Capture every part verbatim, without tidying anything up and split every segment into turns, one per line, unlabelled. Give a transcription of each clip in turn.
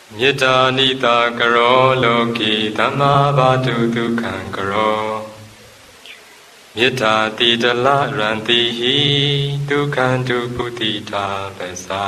မေတ္တာနိတာကရောလောကေသမ္မာဘာတုဒုက္ခံကရောမေတ္တာတိတလရန္တိဟိဒုက္ခံတုပုတိတာပစ္စာ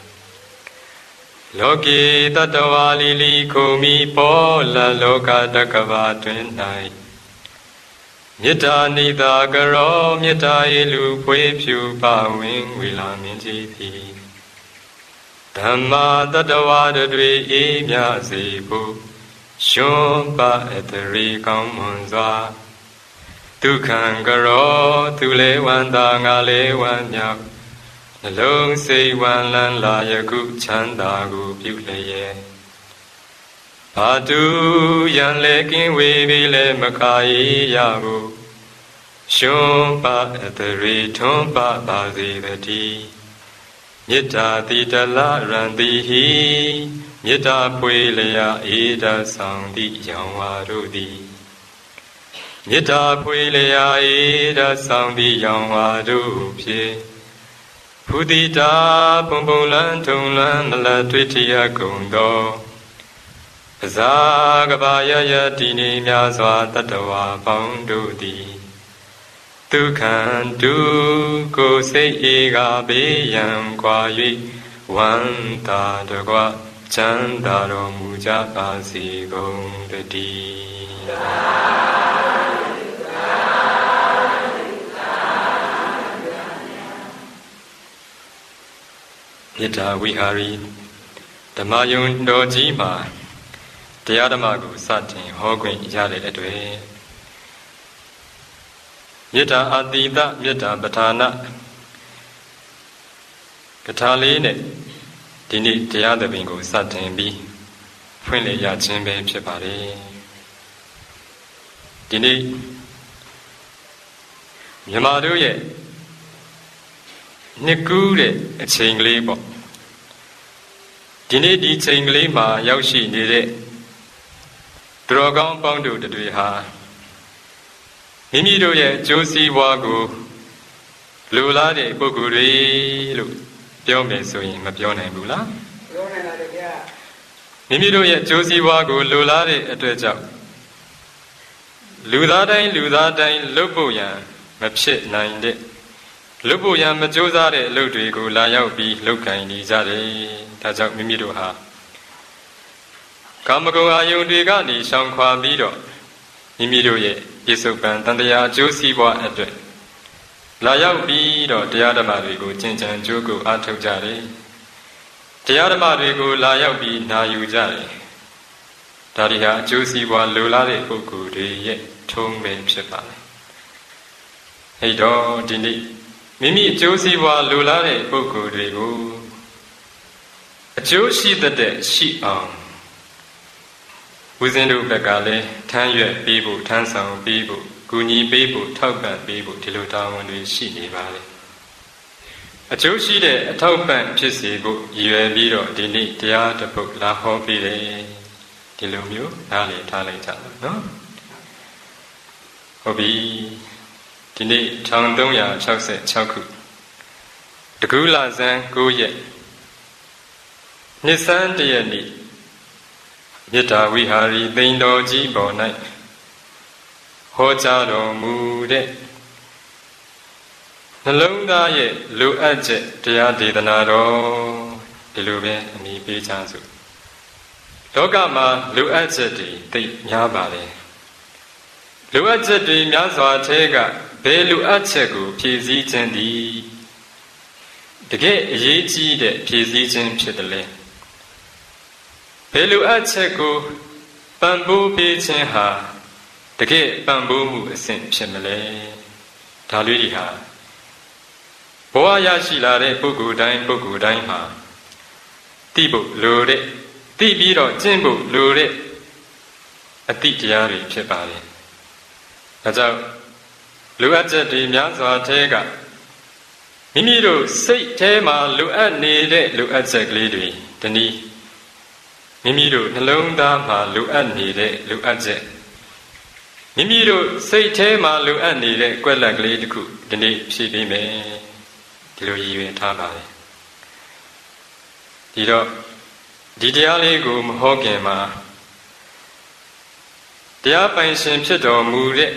လောကေတတဝါလီလီခုမိပေါ်လလောကတကဘာတွင်၌မေတ္တာနိတာကရောမေတ္တာယေလူဖွေးဖြူပါဝင်ဝေလာမြင်ကြည်သည်ဓမ္မာတတဝါတွေအေးမြစေဖို့ရှင်ပါအတရေကောင်းမွန်စွာဒုက္ခံကရောသူလေဝန္တာငါလေဝမ်းမြောက်နှလုံးစိတ်ဝမ်းလန်းလာယခုချမ်းသာကိုပြုလျက်ဘာတူရန်လေကင်းဝေးပြီးလဲမခါရီရဘူးရှင်ပါအတရေထွန်းပါပါစေတည်းမေတ္တာတိတလရန္တိဟိမေတ္တာဖွေလျာဧဒဆောင်သည့်ရောင်ဝါတို့သည်မေတ္တာဖွေလျာဧဒဆောင်သည့်ရောင်ဝါတို့ဖြင့်ဖုတိတာပုံပုံလန်းထုံလန်းမလတ်တွေ့ထရကုန်သောပဇာကဘာယယတိနေများစွာတတဝါပေါင်းတို့သည်ဒုက္ခံတုကိုစိတ်အေကဘေးရန်ကွာ၍ဝန္တာတကွချမ်းသာတော်မူကြပါစေကုန်တည်းမေတ္တာဝိဟာရီဓမ္မယုံတော်ကြီးမှာတရားဓမ္မကိုစတင်ဟောခွင့်ရတဲ့အတွက်မေတ္တာအတိတမေတ္တာပဋ္ဌာနကထာလေးနဲ့ဒီနေ့တရားသဘင်ကိုစတင်ပြီးဖွင့်လှစ်ရခြင်းပဲဖြစ်ပါတယ်ဒီနေ့မြန်မာတို့ရဲ့နှစ်ကူးတဲ့အချိန်ကလေးပေါ့ဒီနေ့ဒီချိန်ကလေးမှာရောက်ရှိနေတဲ့သူတော်ကောင်းပေါင်းတို့တွေဟာမိမိတို့ရဲ့အကျိုးစီးပွားကိုလူလားတဲ့ပုဂ္ဂိုလ်တွေလို့ပြောမယ်ဆိုရင်မပြောနိုင်ဘူးလားပြောနိုင်ပါတယ်ဗျာမိမိတို့ရဲ့အကျိုးစီးပွားကိုလူလားတဲ့အတွက်ကြောင့်လူသားတိုင်းလူသားတိုင်းလွတ်ဖို့ရန်မဖြစ်နိုင်တဲ့လွတ်ဖို့ရန်မကြိုးစားတဲ့အလုပ်တွေကိုလာရောက်ပြီးလုပ်ကင်နေကြတယ်ဒါကြောင့်မိမိတို့ဟာကာမဂုဏ်အာယုန်တွေကနေရှောင်ခွာပြီးတော့မိမိတို့ရဲ့ပြစ္ဆုတ်ပံတန်တရားအကျိုးစီးပွားအတွက်လာရောက်ပြီးတော့တရားဓမ္မတွေကိုကျင့်ကြံကြိုးကိုအားထုတ်ကြတယ်တရားဓမ္မတွေကိုလာရောက်ပြီးနာယူကြတယ်ဒါတွေဟာအကျိုးစီးပွားလိုလားတဲ့ပုဂ္ဂိုလ်တွေရဲ့ထုံးပဲဖြစ်ပါတယ်အဲတော့ဒီနေ့မိမိအကျိုးစီးပွားလိုလားတဲ့ပုဂ္ဂိုလ်တွေကိုအကျိုးရှိတဲ့ရှိအောင်ဦးဇင်းတို့ဘက်ကလည်းထမ်းရွက်ပေးဖို့ထမ်းဆောင်ပေးဖို့ကူညီပေးဖို့ထောက်ပံ့ပေးဖို့ဒီလိုတာဝန်တွေရှိနေပါလေအကျိုးရှိတဲ့အထောက်ပံ့ဖြစ်စေဖို့ရည်ရွယ်ပြီးတော့ဒီနေ့တရားတစ်ပုဒ်လာဟောပေးတယ်ဒီလိုမျိုးနားလည်ထားလိုက်ကြပါနော်ဟုတ်ပြီဒီနေ့တစ်ထောင်သုံးရာ၆၆ခုတကူလဇန်၉ရက်နှစ်ဆန်းတရက်နေ့မေတ္တာဝိဟာရီသိန်တော်ကြီးပေါ်၌ဟောကြားတော်မူတဲ့နှလုံးသားရဲ့လိုအပ်ချက်တရားဒေသနာတော်ဒီလိုပဲအမည်ပေးချစို့လောကမှာလိုအပ်ချက်တွေသိများပါတယ်လိုအပ်ချက်တွေများစွာထဲကဘယ်လိုအပ်ချက်ကိုဖြည့်ဆည်းခြင်းသည်တကယ်အရေးကြီးတဲ့ဖြည့်ဆည်းခြင်းဖြစ်တယ်လေဘယ်လိုအပ်ချက်ကိုပံ့ပိုးပေးခြင်းဟာတကယ်ပံ့ပိုးမှုအဆင့်ဖြစ်မလဲဒါလေးတွေဟာဘဝရရှိလာတဲ့ပုဂ္ဂိုလ်တိုင်းပုဂ္ဂိုလ်တိုင်းမှာသိဖို့လိုတဲ့သိပြီးတော့ကျင့်ဖို့လိုတဲ့အတိတရားတွေဖြစ်ပါလေဒါကြောင့်လိုအပ်ချက်တွေများစွာထဲကမိမိတို့စိတ်ထဲမှာလိုအပ်နေတဲ့လိုအပ်ချက်ကလေးတွေတနည်းမိမိတို့နှလုံးသားမှာလိုအပ်နေတဲ့လိုအပ်ချက်မိမိတို့စိတ်ထဲမှာလိုအပ်နေတဲ့ကွက်လက်ကလေးတစ်ခုဒီနေ့ဖြည့်ပေးမယ်ဒီလိုရည်ရွယ်ထားပါတယ်ဒီတော့ဒီတရားလေးကိုမဟောခင်မှာတရားပိုင်ရှင်ဖြစ်တော်မူတဲ့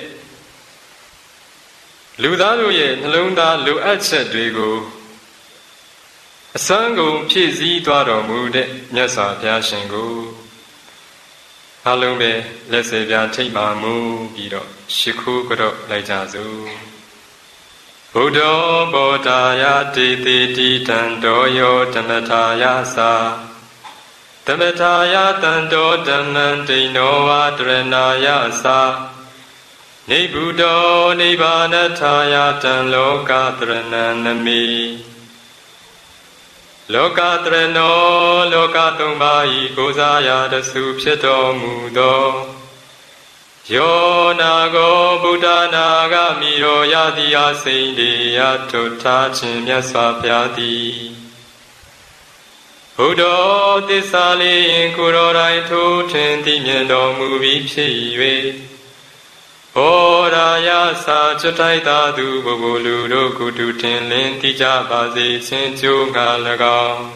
လူသားတို့ရဲ့နှလုံးသားလိုအပ်ချက်တွေကိုအစွမ်းကုန်ဖြည့်ဆည်းသွားတော်မူတဲ့မြတ်စွာဘုရားရှင်ကိုအားလုံးပဲလက်စေပြထိတ်မှမူပြီးတော့ရှိခိုးကြော့လိုက်ကြစို့ဘုဒ္ဓဘောဓာယတိတိတိတံတော်ယောဓမ္မထာယသာဓမ္မထာယတံတော်ဓမ္မံတိနောဝတရဏာယသာနိဗ္ဗုတောနိဗ္ဗာနထာယတံလောကတရဏံနမိလောကတရဏောလောကသုံးပါးဤကိုးစားရာတဆုဖြစ်တော်မူသောယောနာကိုဗုဒ္ဓနာဂမိရောယတိအစိမ့်တေယထုထားခြင်းမြတ်စွာဘုရားသည်ဘုဒ္ဓသစ္စာလေးရင်ကိုယ်တော်တိုင်ထိုးထွင်းသိမြင်တော်မူပြီးဖြစ်၍ဘောရာယသာချွတ်ထိုက်သာသူဘုဘလူတို့ကုတုထင်လင်းသိကြပါစေခြင်းကြိုးငါ၎င်း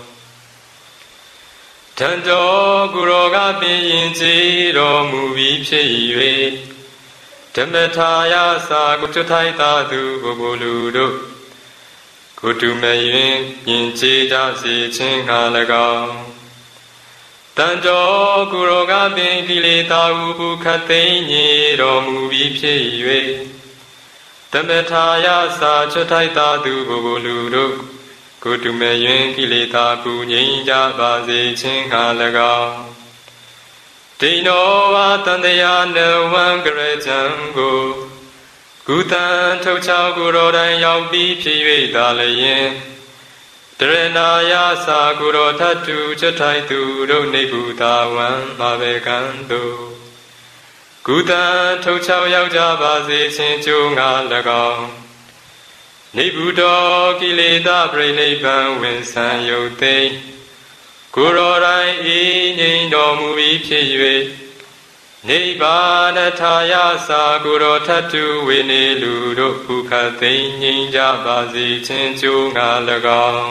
တန်တော်ကိုယ်တော်ကပင်ရင်ကြည်တော်မူပြီးဖြစ်၍ဓမ္မထာယသာကိုချွတ်ထိုက်သာသူဘုဘလူတို့ကုတုမယင်ရင်ကြည်ကြစေခြင်းငါ၎င်းတန်တော်ကိုယ်တော်ကပင်ကိလေသာဟုဘုခတ်သိမ်းညေတော်မူပြီးဖြစ်၍ဓမ္မထာယသာချွတ်ထိုက်သာသူဘုဘလူတို့ကုတုမယင်ကိလေသာပူငြိမ်းကြပါစေခြင်းငါ၎င်းဒိနောဝတန်တရားနဝံကရကြံကိုကုသံထုတ်ချောက်ကိုယ်တော်တိုင်ရောက်ပြီးဖြစ်၍သာလျင်တရဏာယသာကိုယ်တော်ထတ်တူချွတ်ထိုက်သူတို့နိဗ္ဗုတာဝံမာဘေကံတို့ကုသံထုတ်ချောက်ရောက်ကြပါစေခြင်းကြိုးငါ၎င်းနိဗ္ဗုတောကိလေသာပြိနိဗ္ဗာန်ဝင်ဆံယုတ်သိကိုယ်တော်တိုင်ဤငြိမ်တော်မူပြီးဖြစ်၍နိဗ္ဗာနထာယသာကိုယ်တော်ထတ်တူဝိနေလူတို့ဘုခတ်သိမ်းငြိမ်းကြပါစေခြင်းကြိုးငါ၎င်း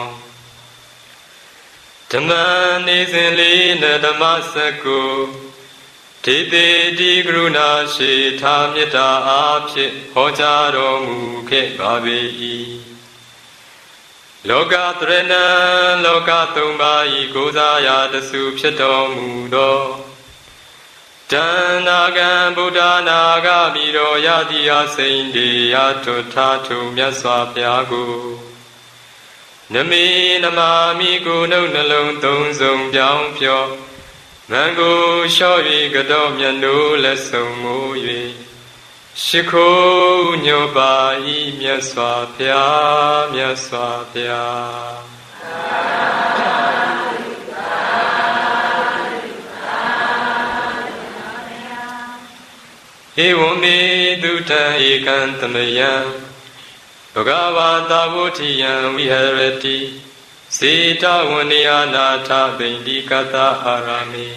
ဓမ္မနေစဉ်လေးနဓမ္မစကုဒေတိတိကရုဏာရှိထာမေတ္တာအားဖြင့်ဟောကြားတော်မူခဲ့ပါပေ၏လောကတရဏံလောကသုံးပါးဤကိုးစားရာတဆုဖြစ်တော်မူသောတဏ္ဍာကံဗုဒ္ဓနာဂမိရောယတိအစိမ့်တေယထုထားထုမြတ်စွာဘုရားကိုနမေနမာမိကိုနှုတ်နှလုံးသုံးစုံပြောင်းပြောမံကိုလျှော့၍ကတော့မျက်နှိုးလက်ဆုံမိုး၍ရှိခိုးညောပါ၏မြတ်စွာဘုရားမြတ်စွာဘုရားဧဝံမေတုထံဧကံတမယံဘဂဝါတာဝုထိယံဝိဟရတိစေတဝနိယနာထဗိန္ဒီကတအာရမေ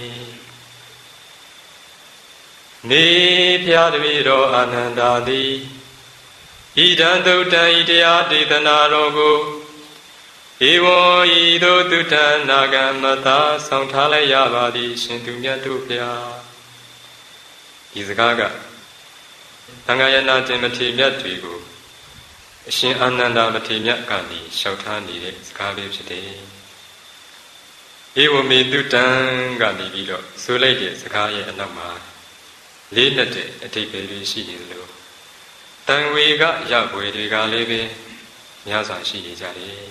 နေဖျားတပည့်တော်အာနန္ဒာသည်ဣဒံသုတ္တံဤတရားဒေသနာတော်ကိုဧဝံဤသို့တုတ္တနာဂံမသာဆောင်ထားလိုက်ရပါသည်ရှင်သူမြတ်တို့ဖျားဒီစကားကသံဃာယနာတင်မထေမြတ်တွေကိုအရှင်အာနန္ဒာမထေမြတ်ကနေလျှောက်ထားနေတဲ့စကားလေးဖြစ်တယ်ဧဝမေတုတံကနေပြီးတော့ဆိုလိုက်တဲ့စကားရဲ့အနောက်မှာလေးနဲ့တဲ့အဓိပ္ပာယ်တွေရှိနေလို့တန်ဝေကရပွေတွေကလည်းပဲများစွာရှိနေကြတယ်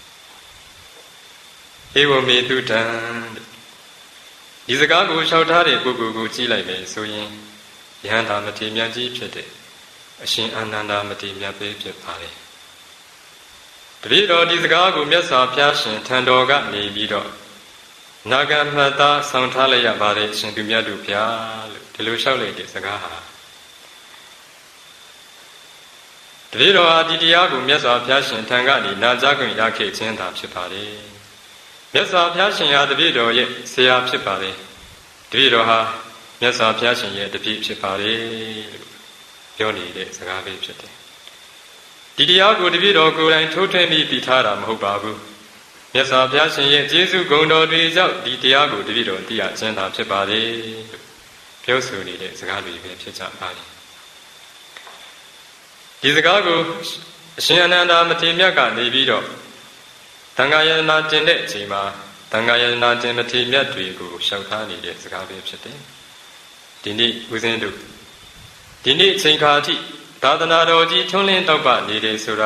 ဧဝမေတုတံဒီစကားကိုလျှောက်ထားတဲ့ပုဂ္ဂိုလ်ကိုကြည့်လိုက်မယ်ဆိုရင်ယဟန္တာမထေရမြတ်ကြီးဖြစ်တဲ့အရှင်အာနန္ဒာမထေရမြတ်ပဲဖြစ်ပါတယ်တပည့်တော်ဒီစကားကိုမြတ်စွာဘုရားရှင်ထံတော်ကနေပြီးတော့နာဂမတ္တဆောင်ထားလိုက်ရပါတယ်အရှင်သူမြတ်တို့ဗျာလို့ဒီလိုလျှောက်လိုက်တဲ့စကားဟာတပည့်တော်ဟာဒီတရားကိုမြတ်စွာဘုရားရှင်ထံကနေနာကြားခွင့်ရခဲ့ခြင်းသာဖြစ်ပါတယ်မြတ်စွာဘုရားရှင်ဟာတပည့်တော်ရဲ့ဆရာဖြစ်ပါတယ်တပည့်တော်ဟာမြတ်စွာဘုရားရှင်ရဲ့တပည့်ဖြစ်ပါတယ်လို့ပြောနေတဲ့စကားပဲဖြစ်တယ်ဒီတရားကိုတပည့်တော်ကိုယ်တိုင်ထိုးထွင်းပြီးတည်ထားတာမဟုတ်ပါဘူးမြတ်စွာဘုရားရှင်ရဲ့ကျေးဇူးဂုဏ်တော်တွေကြောင့်ဒီတရားကိုတပည့်တော်သိရခြင်းသာဖြစ်ပါလေလို့ပြောဆိုနေတဲ့စကားတွေပဲဖြစ်ကြပါလေဒီစကားကိုအရှင်အနန္ဒာမထေရမြတ်ကနေပြီးတော့သံဃာယနာကျင့်တဲ့အချိန်မှာသံဃာယနာကျင့်မထေရမြတ်တွေကိုရှောက်ထားနေတဲ့စကားပဲဖြစ်တယ်ဒီနေ့ဦးဇင်းတို့ဒီနေ့အချိန်ခါအထိသာသနာတော်ကြီးထွန်းလင်းတောက်ပနေတယ်ဆိုတာ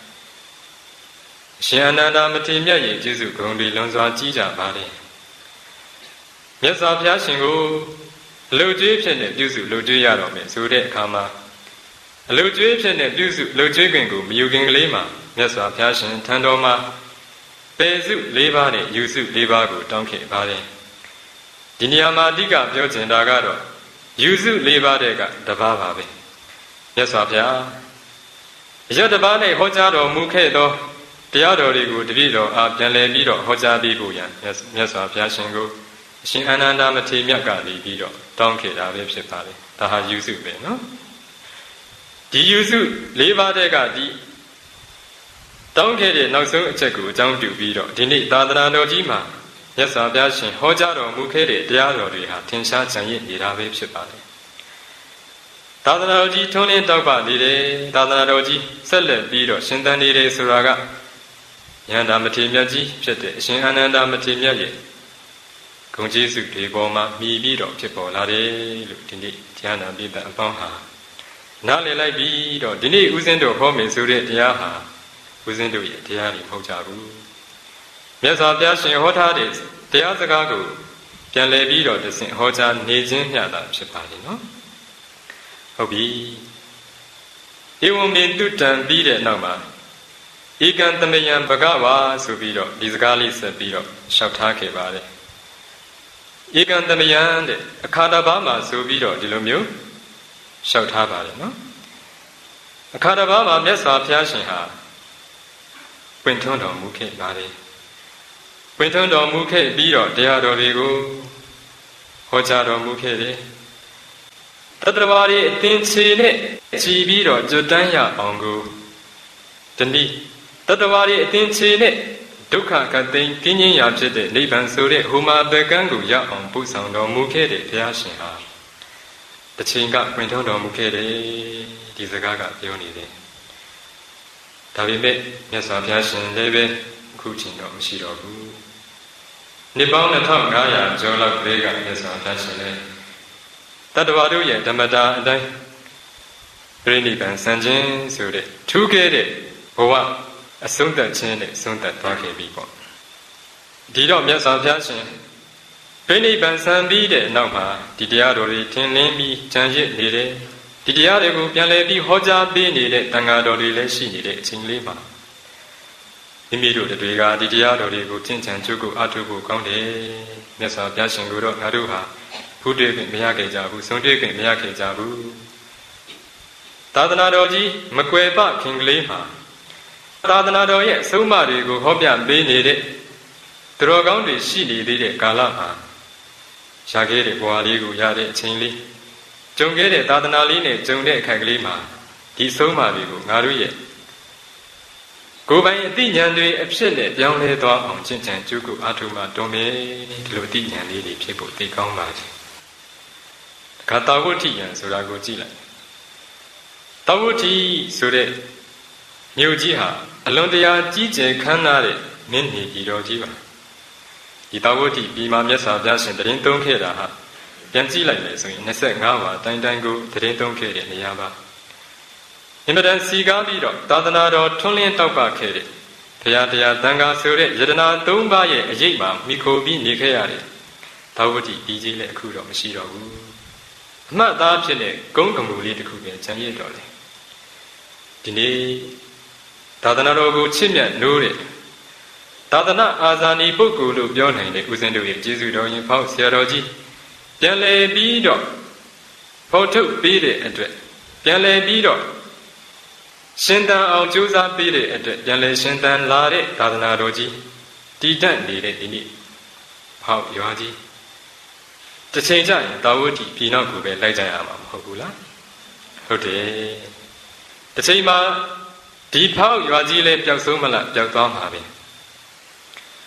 ကအရှင်အနန္ဒာမထေရမြတ်ရဲ့ကျေးဇူးဂုဏ်တွေလွန်စွာကြီးကြပါတယ်မြတ်စွာဘုရားရှင်ကိုအလုကျွေးဖြစ်နေပြုစုလုကျွေးရတော့မယ်ဆိုတဲ့အခါမှာအလုကျွေးဖြစ်နေပြုစုလုကျွေးခွင့်ကိုမယူခင်ကလေးမှာမြတ်စွာဘုရားရှင်ထံတော်မှာပေစု၄ပါးနဲ့ယူစု၄ပါးကိုတောင်းခဲ့ပါတယ်ဒီနေရာမှာအဓိကပြောချင်တာကတော့ယူစု၄ပါးတဲ့ကတပါးပါပဲမြတ်စွာဘုရားအရတပါးနဲ့ဟောကြားတော်မူခဲ့သောတရားတော်တွေကိုတပည့်တော်အားပြန်လည်ပြီးတော့ဟောကြားပေးဖို့ရန်မြတ်စွာဘုရားရှင်ကိုအရှင်အနန္ဒာမထေရမြတ်ကနေပြီးတော့တောင်းခဲ့တာပဲဖြစ်ပါတယ်ဒါဟာယူစုပဲနော်ဒီယူစု၄ပါးတဲ့ကဒီတောင်းခဲ့တဲ့နောက်ဆုံးအချက်ကိုအကြောင်းပြုပြီးတော့ဒီနေ့သာသနာတော်ကြီးမှာမြတ်စွာဘုရားရှင်ဟောကြားတော်မူခဲ့တဲ့တရားတော်တွေဟာထင်ရှားကျန်ရစ်နေတာပဲဖြစ်ပါတယ်သာသနာတော်ကြီးထွန်းလင်းတောက်ပနေတယ်သာသနာတော်ကြီးဆက်လက်ပြီးတော့ရှင်သန်နေတယ်ဆိုတာကယန္တာမထေရမြတ်ကြီးဖြစ်တဲ့အရှင်အနန္ဒာမထေရမြတ်ရဲ့ဂုဏ်ကျေးဇူးတွေပေါ်မှာမြည်ပြီးတော့ဖြစ်ပေါ်လာတယ်လို့ဒီနေ့တရားနာပိဋကအပေါင်းဟာနားလည်လိုက်ပြီးတော့ဒီနေ့ဦးဇင်းတို့ဟောမယ်ဆိုတဲ့တရားဟာဦးဇင်းတို့ရဲ့တရားတွေမဟုတ်ကြဘူးမြတ်စွာဘုရားရှင်ဟောထားတဲ့တရားစကားကိုပြန်လည်ပြီးတော့တဆင့်ဟောကြားနေခြင်းမျှတာဖြစ်ပါလိမ့်နော်ဟုတ်ပြီဧဝံမေတုတံပြီးတဲ့နောက်မှာဧကံတမယံဘဂဝါဆိုပြီးတော့ဒီစကားလေးဆက်ပြီးတော့ရှောက်ထားခဲ့ပါတယ်ဧကံတမယံတဲ့အခါတစ်ပါးမှာဆိုပြီးတော့ဒီလိုမျိုးရှောက်ထားပါတယ်နော်အခါတစ်ပါးမှာမြတ်စွာဘုရားရှင်ဟာပွင့်ထွန်းတော်မူခဲ့ပါတယ်ပွင့်ထွန်းတော်မူခဲ့ပြီးတော့တရားတော်တွေကိုဟောကြားတော်မူခဲ့တယ်တတ္တဝါတွေအသင်္ချေနဲ့ကြည်ပြီးတော့ကြွတန်းရအောင်ကိုတနည်းတတ္တဝါတွေအသင်္ချေနဲ့ဒုက္ခကတိန်ကင်းခြင်းရာဖြစ်တဲ့နိဗ္ဗာန်ဆိုတဲ့ဟိုမှာပကံကိုရအောင်ပို့ဆောင်တော်မူခဲ့တဲ့ဘုရားရှင်ဟာတစ်ချိန်ကပွင့်ထွန်းတော်မူခဲ့တယ်ဒီစကားကပြောနေတယ်ဒါပေမဲ့မြတ်စွာဘုရားရှင်လည်းပဲအခုချိန်တော့မရှိတော့ဘူးနှစ်ပေါင်းနှစ်ထောင်ငါးရာကျော်လောက်ကလေးကမြတ်စွာဘုရားရှင်လည်းတတ္တဝါတို့ရဲ့ဓမ္မတာအတိုင်းပြိဋိဘံစံခြင်းဆိုတဲ့ထူးခဲ့တဲ့ဘဝအဆုံးသတ်ခြင်းနဲ့ဆုံးသတ်သွားခဲ့ပြီပေါ့ဒီတော့မြတ်စွာဘုရားရှင်ပြိဋိဘံစံပြီးတဲ့နောက်မှာဒီတရားတော်တွေထင်လင်းပြီးကြံရစ်နေတယ်ဒီတရားတွေကိုပြန်လည်ပြီးဟောကြားပေးနေတဲ့တန်ဃာတော်တွေလည်းရှိနေတဲ့အချိန်လေးမှာမိမိတို့တွေကဒီတရားတော်တွေကိုသင်္ကြန်ကျုပ်ကိုအားထုတ်ဖို့ကောင်းတယ်မြတ်စွာဘုရားရှင်ကိုတော့ငါတို့ဟာဖူးတွေ့ခွင့်မရခဲ့ကြဘူးဆုံးတွေ့ခွင့်မရခဲ့ကြဘူးသာသနာတော်ကြီးမကွယ်ပခင်ကလေးမှာသာသနာတော်ရဲ့အဆုံးအမတွေကိုဟောပြပေးနေတဲ့သူတော်ကောင်းတွေရှိနေသေးတဲ့ကာလမှာရှားခဲ့တဲ့ဘဝလေးကိုရတဲ့အချိန်လေးကြုံခဲ့တဲ့သာသနာလေးနဲ့ကြုံတဲ့အခါကလေးမှာဒီအဆုံးအမတွေကိုငါတို့ရဲ့ကိုယ်ပိုင်အသိဉာဏ်တွေအဖြစ်နဲ့ပြောင်းလဲသွားအောင်ကျင့်ကြံကြိုးကိုအားထုတ်မှတွန်းမယ်ဒီလိုအသိဉာဏ်လေးတွေဖြစ်ဖို့သိကောင်းပါစေခါတာဝဋ္ဌိယံဆိုတာကိုကြည့်လိုက်တာဝဋ္ဌိဆိုတဲ့မြို့ကြီးဟာအလွန်တရာကြီးကျယ်ခမ်းနားတဲ့မင်းနေပြည်တော်ကြီးပါဒီတာဝဋ္ဌိပြည်မှာမြတ်စွာဘုရားရှင်တရင်သုံးခဲ့တာဟာပြန်ကြည့်လိုက်မယ်ဆိုရင်နှစ်ဆယ့်ငါးပါးတိုင်းတိုင်းကိုတရင်သုံးခဲ့တဲ့နေရာပါအင်မတန်စီကားပြီးတော့သာသနာတော်ထွန်းလင်းတောက်ပခဲ့တဲ့ဘုရားတရားသံဃာဆိုတဲ့ယတနာသုံးပါးရဲ့အရေးမှာမိခိုပြီးနေခဲ့ရတယ်တာဝဋ္ဌိပြည်ကြီးလည်းအခုတော့မရှိတော့ဘူးအမှတ်သားဖြစ်တဲ့ကုန်းကမူလေးတစ်ခုပဲကျန်ရစ်တော့တယ်ဒီနေ့သာသနာတော်ကိုချစ်မြတ်နိုးတဲ့သာသနာအာဇာနည်ပုဂ္ဂိုလ်လို့ပြောနိုင်တဲ့ဦးဇင်းတို့ရဲ့ကျေးဇူးတော်ရင်ဖောက်ဆရာတော်ကြီးပြန်လည်ပြီးတော့ဖော်ထုတ်ပေးတဲ့အတွက်ပြန်လည်ပြီးတော့ရှင်သန်အောင်ကြိုးစားပေးတဲ့အတွက်ပြန်လည်ရှင်သန်လာတဲ့သာသနာတော်ကြီးတည်တတ်နေတဲ့ဒီနေ့ဖောက်ရွာကြီးတစ်ချိန်ကျရင်တာဝဋ္ဌိပြည်နောက်ကိုပဲလိုက်ကြရမှာမဟုတ်ဘူးလားဟုတ်တယ်တစ်ချိန်မှာဒီဖောက်ရွာကြီးလည်းပျောက်ဆုံးမလားပျောက်သွားမှာပဲ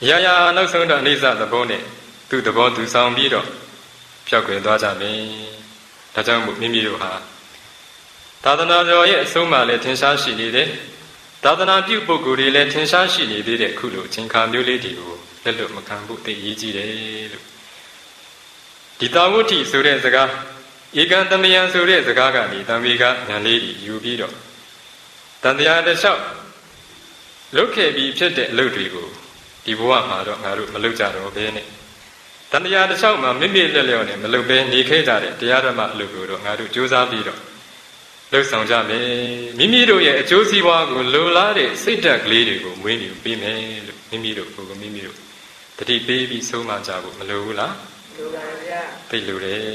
ရာရာနောက်ဆုံးတော့အိဋ္ဌသဘောနဲ့သူ့သဘောသူဆောင်ပြီးတော့ဖြောက်ွယ်သွားကြမယ်ဒါကြောင့်မို့မိမိတို့ဟာသာသနာတော်ရဲ့အဆုံးအမလည်းထင်ရှားရှိနေတယ်သာသနာပြုပုဂ္ဂိုလ်တွေလည်းထင်ရှားရှိနေသေးတဲ့ခုလိုအချိန်ခါမျိုးလေးတွေကိုလက်လွတ်မခံဖို့သိအရေးကြီးတယ်လို့ဒီတာဝဋ္ဌိဆိုတဲ့စကားဧကံတမယံဆိုတဲ့စကားကနေတံမေကဉာဏ်လေးကြီးယူပြီးတော့တန်တရားတစ်လျှောက်လုတ်ခဲ့ပြီးဖြစ်တဲ့အလုပ်တွေကိုဒီဘဝမှာတော့ငါတို့မလုပ်ကြတော့ဘဲနဲ့တန်တရားတစ်လျှောက်မှာမိမိလက်လျော့နဲ့မလုပ်ဘဲနေခဲ့ကြတဲ့တရားဓမ္မအလုပ်ကိုတော့ငါတို့ကြိုးစားပြီးတော့လှုပ်ဆောင်ကြမယ်မိမိတို့ရဲ့အကျိုးစီးပွားကိုလိုလားတဲ့စိတ်ဓာတ်ကလေးတွေကိုမွေးမြူပေးမယ်လို့မိမိတို့ကိုယ်ကမိမိတို့တတိပေးပြီးဆုံးမကြဖို့မလိုဘူးလားလိုပါဗျာသိလိုတယ်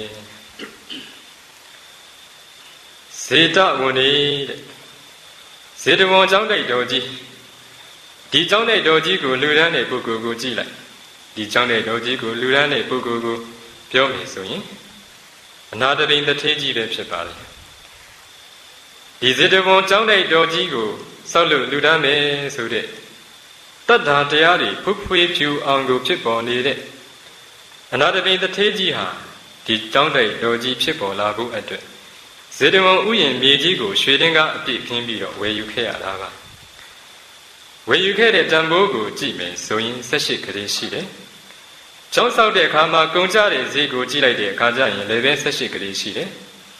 စေတဝန်နေတဲ့စေတဝန်ကျောင်းတိုက်တော်ကြီးဒီကျောင်းတိုက်တော်ကြီးကိုလူရန်တဲ့ပုဂ္ဂိုလ်ကိုကြည့်လိုက်ဒီကျောင်းတိုက်တော်ကြီးကိုလူရန်တဲ့ပုဂ္ဂိုလ်ကိုပြောမယ်ဆိုရင်အနာတရိန်တထေးကြီးပဲဖြစ်ပါလေဒီစေတဝန်ကျောင်းတိုက်တော်ကြီးကိုဆောက်လို့လူရန်မယ်ဆိုတဲ့တတ္ထာတရားတွေဖုဖွေးဖြူအောင်ကိုဖြစ်ပေါ်နေတဲ့အနာတရိန်တထေးကြီးဟာဒီကျောင်းတိုက်တော်ကြီးဖြစ်ပေါ်လာဖို့အတွက်ဇေတဝန်ဥယျာဉ်မြေကြီးကိုရွှေတင်းကားအပြည့်ခင်းပြီးတော့ဝယ်ယူခဲ့ရတာပါဝယ်ယူခဲ့တဲ့တန်ဖိုးကိုကြည့်မယ်ဆိုရင်၁၈ခရီးရှိတယ်ကျောင်းဆောက်တဲ့အခါမှာကုန်ကြတဲ့ဈေးကိုကြည့်လိုက်တဲ့အခါကျရင်လည်းပဲ၁၈ခရီးရှိတယ်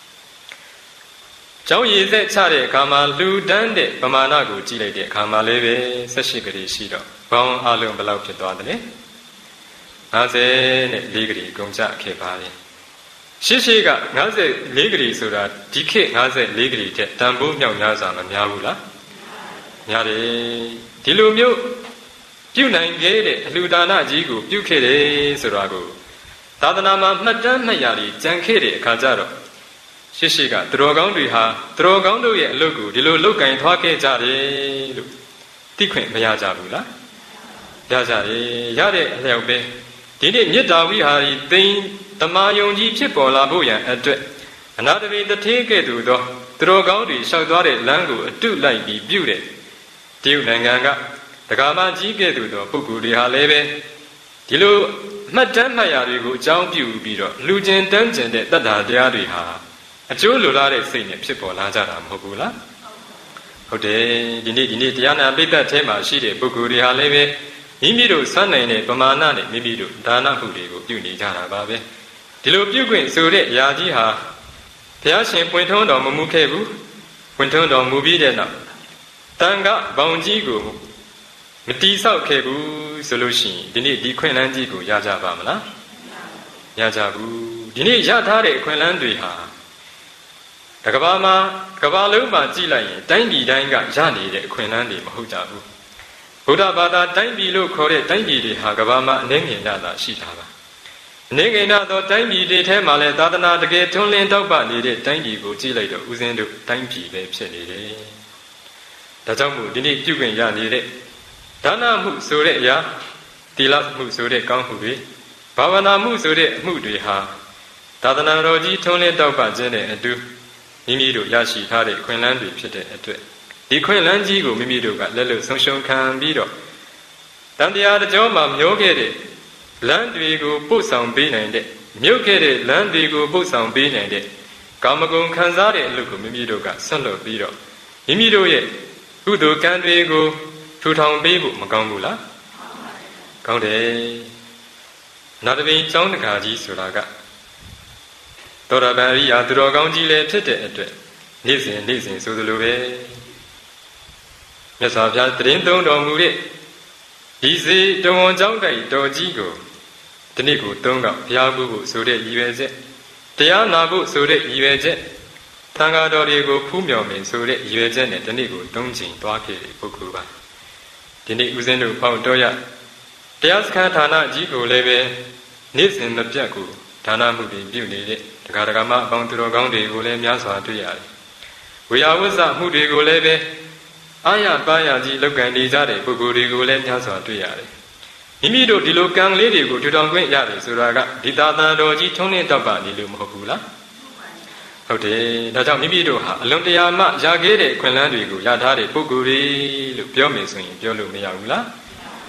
ကျောင်းရည်ဆက်ချတဲ့အခါမှာလူတန်းတဲ့ပမာဏကိုကြည့်လိုက်တဲ့အခါမှာလည်းပဲ၁၈ခရီးရှိတော့ဘောင်းအလုံးဘယ်လောက်ဖြစ်သွားသလဲ၅၄ခရီးကုန်ကြခဲ့ပါလေရှိရှိက၅၄ခရီးဆိုတာဒီခေတ်၅၄ခရီးတဲ့တန်ဖိုးမြောက်များစွာမများဘူးလားများတယ်ဒီလိုမျိုးပြုနိုင်ခဲ့တဲ့အလှူဒါနကြီးကိုပြုခဲ့တယ်ဆိုတာကိုသာသနာမှာမှတ်တမ်းမှတ်ရည်ကြံခဲ့တဲ့အခါကျတော့ရှိရှိကသူတော်ကောင်းတွေဟာသူတော်ကောင်းတို့ရဲ့အလုပ်ကိုဒီလိုလုပ်ကင်သွားခဲ့ကြတယ်လို့သိခွင့်မရကြဘူးလားရကြတယ်ရတဲ့အလျောက်ပဲဒီနေ့မေတ္တာဝိဟာရီသိမ့်တမာယုံကြီးဖြစ်ပေါ်လာဖို့ရန်အတွက်အနာတရိတထေးကဲ့သို့သောသူတော်ကောင်းတွေလျှောက်သွားတဲ့လမ်းကိုအတုလိုက်ပြီးပြုတဲ့တရုတ်နိုင်ငံကဒကာမကြီးကဲ့သို့သောပုဂ္ဂိုလ်တွေဟာလည်းပဲဒီလိုမှတ်တမ်းမှတ်ရာတွေကိုအကြောင်းပြုပြီးတော့လူကျင်တန်းကျင်တဲ့တတ္တာတရားတွေဟာအကျိုးလိုလားတဲ့စိတ်နဲ့ဖြစ်ပေါ်လာကြတာမဟုတ်ဘူးလားဟုတ်တယ်ဒီနေ့ဒီနေ့တရားနာပိဋကတ်ထဲမှာရှိတဲ့ပုဂ္ဂိုလ်တွေဟာလည်းပဲမိမိတို့စွမ်းနိုင်တဲ့ပမာဏနဲ့မိမိတို့ဒါနမှုတွေကိုပြုနေကြတာပါပဲဒီလိုပြုခွင့်ဆိုတဲ့အရာကြီးဟာဘုရားရှင်ပွင့်ထွန်းတော်မမူခဲ့ဘူးပွင့်ထွန်းတော်မူပြီးတဲ့နောက်တန်ခဘောင်ကြီးကိုမတိဆောက်ခဲ့ဘူးဆိုလို့ရှိရင်ဒီနေ့ဒီခွင့်လန်းကြီးကိုရကြပါမလားရကြဘူးဒီနေ့ရထားတဲ့အခွင့်လန်းတွေဟာတကဘာမှာကဘာလုံးမှာကြည့်လိုက်ရင်တိုင်းပြည်တိုင်းကရနေတဲ့အခွင့်လန်းတွေမဟုတ်ကြဘူးဘုရားဘာသာတိုင်းပြည်လို့ခေါ်တဲ့တိုင်းပြည်တွေဟာကဘာမှာအနည်းငယ်သာရှိတာပါအနေငယ်သောတိုင်းပြည်တွေထဲမှာလည်းသာသနာတကယ်ထွန်းလင်းတောက်ပနေတဲ့တိုင်းပြည်ကိုကြည့်လိုက်တော့ဦးဇင်းတို့တိုင်းပြည်ပဲဖြစ်နေတယ်ဒါကြောင့်မို့ဒီနေ့ပြုခွင့်ရနေတဲ့ဒါနမှုဆိုတဲ့အရာသီလမှုဆိုတဲ့ကောင်းမှုတွေဘာဝနာမှုဆိုတဲ့အမှုတွေဟာသာသနာတော်ကြီးထွန်းလင်းတောက်ပခြင်းတဲ့အတူမိမိတို့ရရှိထားတဲ့ခွင့်လန်းတွေဖြစ်တဲ့အတွက်ဒီခွင့်လန်းကြီးကိုမိမိတို့ကလက်လွတ်ဆုံးရှုံးခံပြီးတော့တန်တရားတစ်ကြောမှာမျောခဲ့တဲ့လမ်းတွေကိုပို့ဆောင်ပေးနိုင်တဲ့မြုပ်ခဲ့တဲ့လမ်းတွေကိုပို့ဆောင်ပေးနိုင်တဲ့ကာမဂုဏ်ခံစားတဲ့အလုပ်ကိုမိမိတို့ကဆက်လုပ်ပြီးတော့မိမိတို့ရဲ့ကုသိုလ်ကံတွေကိုထူထောင်ပေးဖို့မကောင်းဘူးလားကောင်းတယ်နောက်တစ်ပင်ကျောင်းတကာကြီးဆိုတာကသောတာပန်အရိယာသူတော်ကောင်းကြီးလည်းဖြစ်တဲ့အတွက်နေ့စဉ်နေ့စဉ်ဆိုသလိုပဲမြတ်စွာဘုရားတရင်သုံးတော်မူတဲ့ဒီစေတဝန်ကျောင်းတိုက်တော်ကြီးကိုဒီနေ့ကိုသုံးတော့ဘုရားဖို့ဆိုတဲ့ရည်ရွယ်ချက်တရားနာဖို့ဆိုတဲ့ရည်ရွယ်ချက်သံဃာတော်တွေကိုဖူးမြော်မယ်ဆိုတဲ့ရည်ရွယ်ချက်နဲ့ဒီနေ့ကိုသုံးချိန်သွားခဲ့တဲ့ပုဂ္ဂိုလ်ပါဒီနေ့ဦးဇင်းတို့ပေါင်းတော်ရတရားစခန်းဌာနကြီးကိုလည်းပဲနေ့စဉ်မပြတ်ကိုဒါနမှုတွေပြုနေတဲ့ဒကာဒကာမအပေါင်းသူတော်ကောင်းတွေကိုလည်းများစွာတွေ့ရတယ်ဝေယဝစ္စမှုတွေကိုလည်းပဲအာရပါရကြီးလောက်ကန်နေကြတဲ့ပုဂ္ဂိုလ်တွေကိုလည်းများစွာတွေ့ရတယ်မိမိတို့ဒီလိုကံလေးတွေကိုထူထောင်ခွင့်ရတယ်ဆိုတာကဒီသာသနာတော်ကြီးထုံးလင်းတောက်ပနေလို့မဟုတ်ဘူးလားဟုတ်တယ်ဒါကြောင့်မိမိတို့ဟာအလွန်တရာမှရခဲ့တဲ့ခွင့်လန်းတွေကိုရထားတဲ့ပုဂ္ဂိုလ်တွေလို့ပြောမယ်ဆိုရင်ပြောလို့မရဘူးလားရ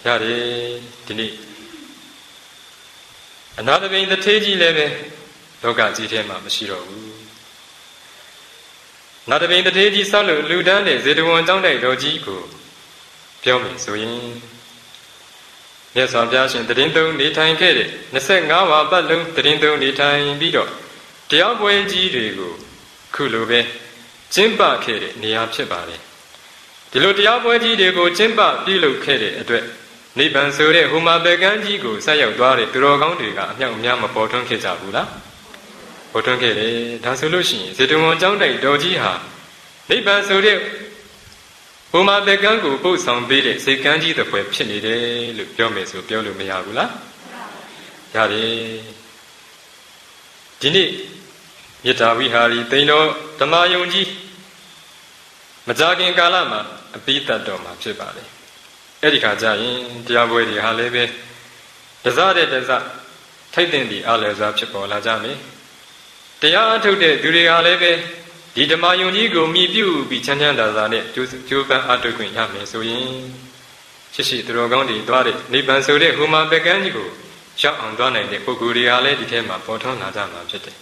ရတယ်ဒီနေ့အနာတပိန်တစ်ထေးကြီးလည်းပဲလောကကြီးထဲမှာမရှိတော့ဘူးနာတပိန်တစ်ထေးကြီးဆောက်လို့လူတန်းတဲ့ဇေတဝန်ကျောင်းတိုက်တော်ကြီးကိုပြောမယ်ဆိုရင်မြတ်စွာဘုရားရှင်တရင်သုံးနေထိုင်ခဲ့တဲ့နှစ်ဆယ့်ငါးဝါပတ်လုံးတရင်သုံးနေထိုင်ပြီးတော့တရားပွဲကြီးတွေကိုခုလိုပဲကျင်းပခဲ့တဲ့နေရာဖြစ်ပါတယ်ဒီလိုတရားပွဲကြီးတွေကိုကျင်းပပြုလုပ်ခဲ့တဲ့အတွက်နိဗ္ဗာန်ဆိုတဲ့ဟိုမှာပဲကမ်းကြီးကိုဆက်ရောက်သွားတဲ့သူတော်ကောင်းတွေကအမြောက်အများမပေါ်ထွန်းခဲ့ကြဘူးလားပေါ်ထွန်းခဲ့တယ်ဒါဆိုလို့ရှိရင်ဇေတဝန်ကျောင်းတိုက်တော်ကြီးဟာနိဗ္ဗာန်ဆိုတဲ့ဟိုမှာပဲကမ်းကိုပို့ဆောင်ပေးတဲ့စေကမ်းကြီးတစ်ပွဲဖြစ်နေတယ်လို့ပြောမယ်ဆိုပြောလို့မရဘူးလားရတယ်ဒီနေ့မေတ္တာဝိဟာရီသိန်းတော်ဓမ္မယုံကြီးမကြခင်ကာလမှာအပိတတ်တော်မှာဖြစ်ပါတယ်အဲ့ဒီခါကျရင်တရားပွဲတွေဟာလည်းပဲတစတဲ့တစထိုက်တဲ့ဒီအားလည်းစားဖြစ်ပေါ်လာကြမယ်တရားအထုတ်တဲ့သူတွေဟာလည်းပဲဒီဓမ္မယုံကြီးကိုမြည်ပြုပြီးချမ်းချမ်းသာသာနဲ့ကျိုးကျိုးပန်းအထုတ်ခွင့်ရမယ်ဆိုရင်ရှိရှိသူတော်ကောင်းတွေသွားတဲ့နိဗ္ဗာန်ဆိုတဲ့ဟိုမှာပဲကမ်းကြီးကိုရောက်အောင်သွားနိုင်တဲ့ပုဂ္ဂိုလ်တွေဟာလည်းဒီထဲမှာပေါ်ထွန်းလာကြမှာဖြစ်တယ်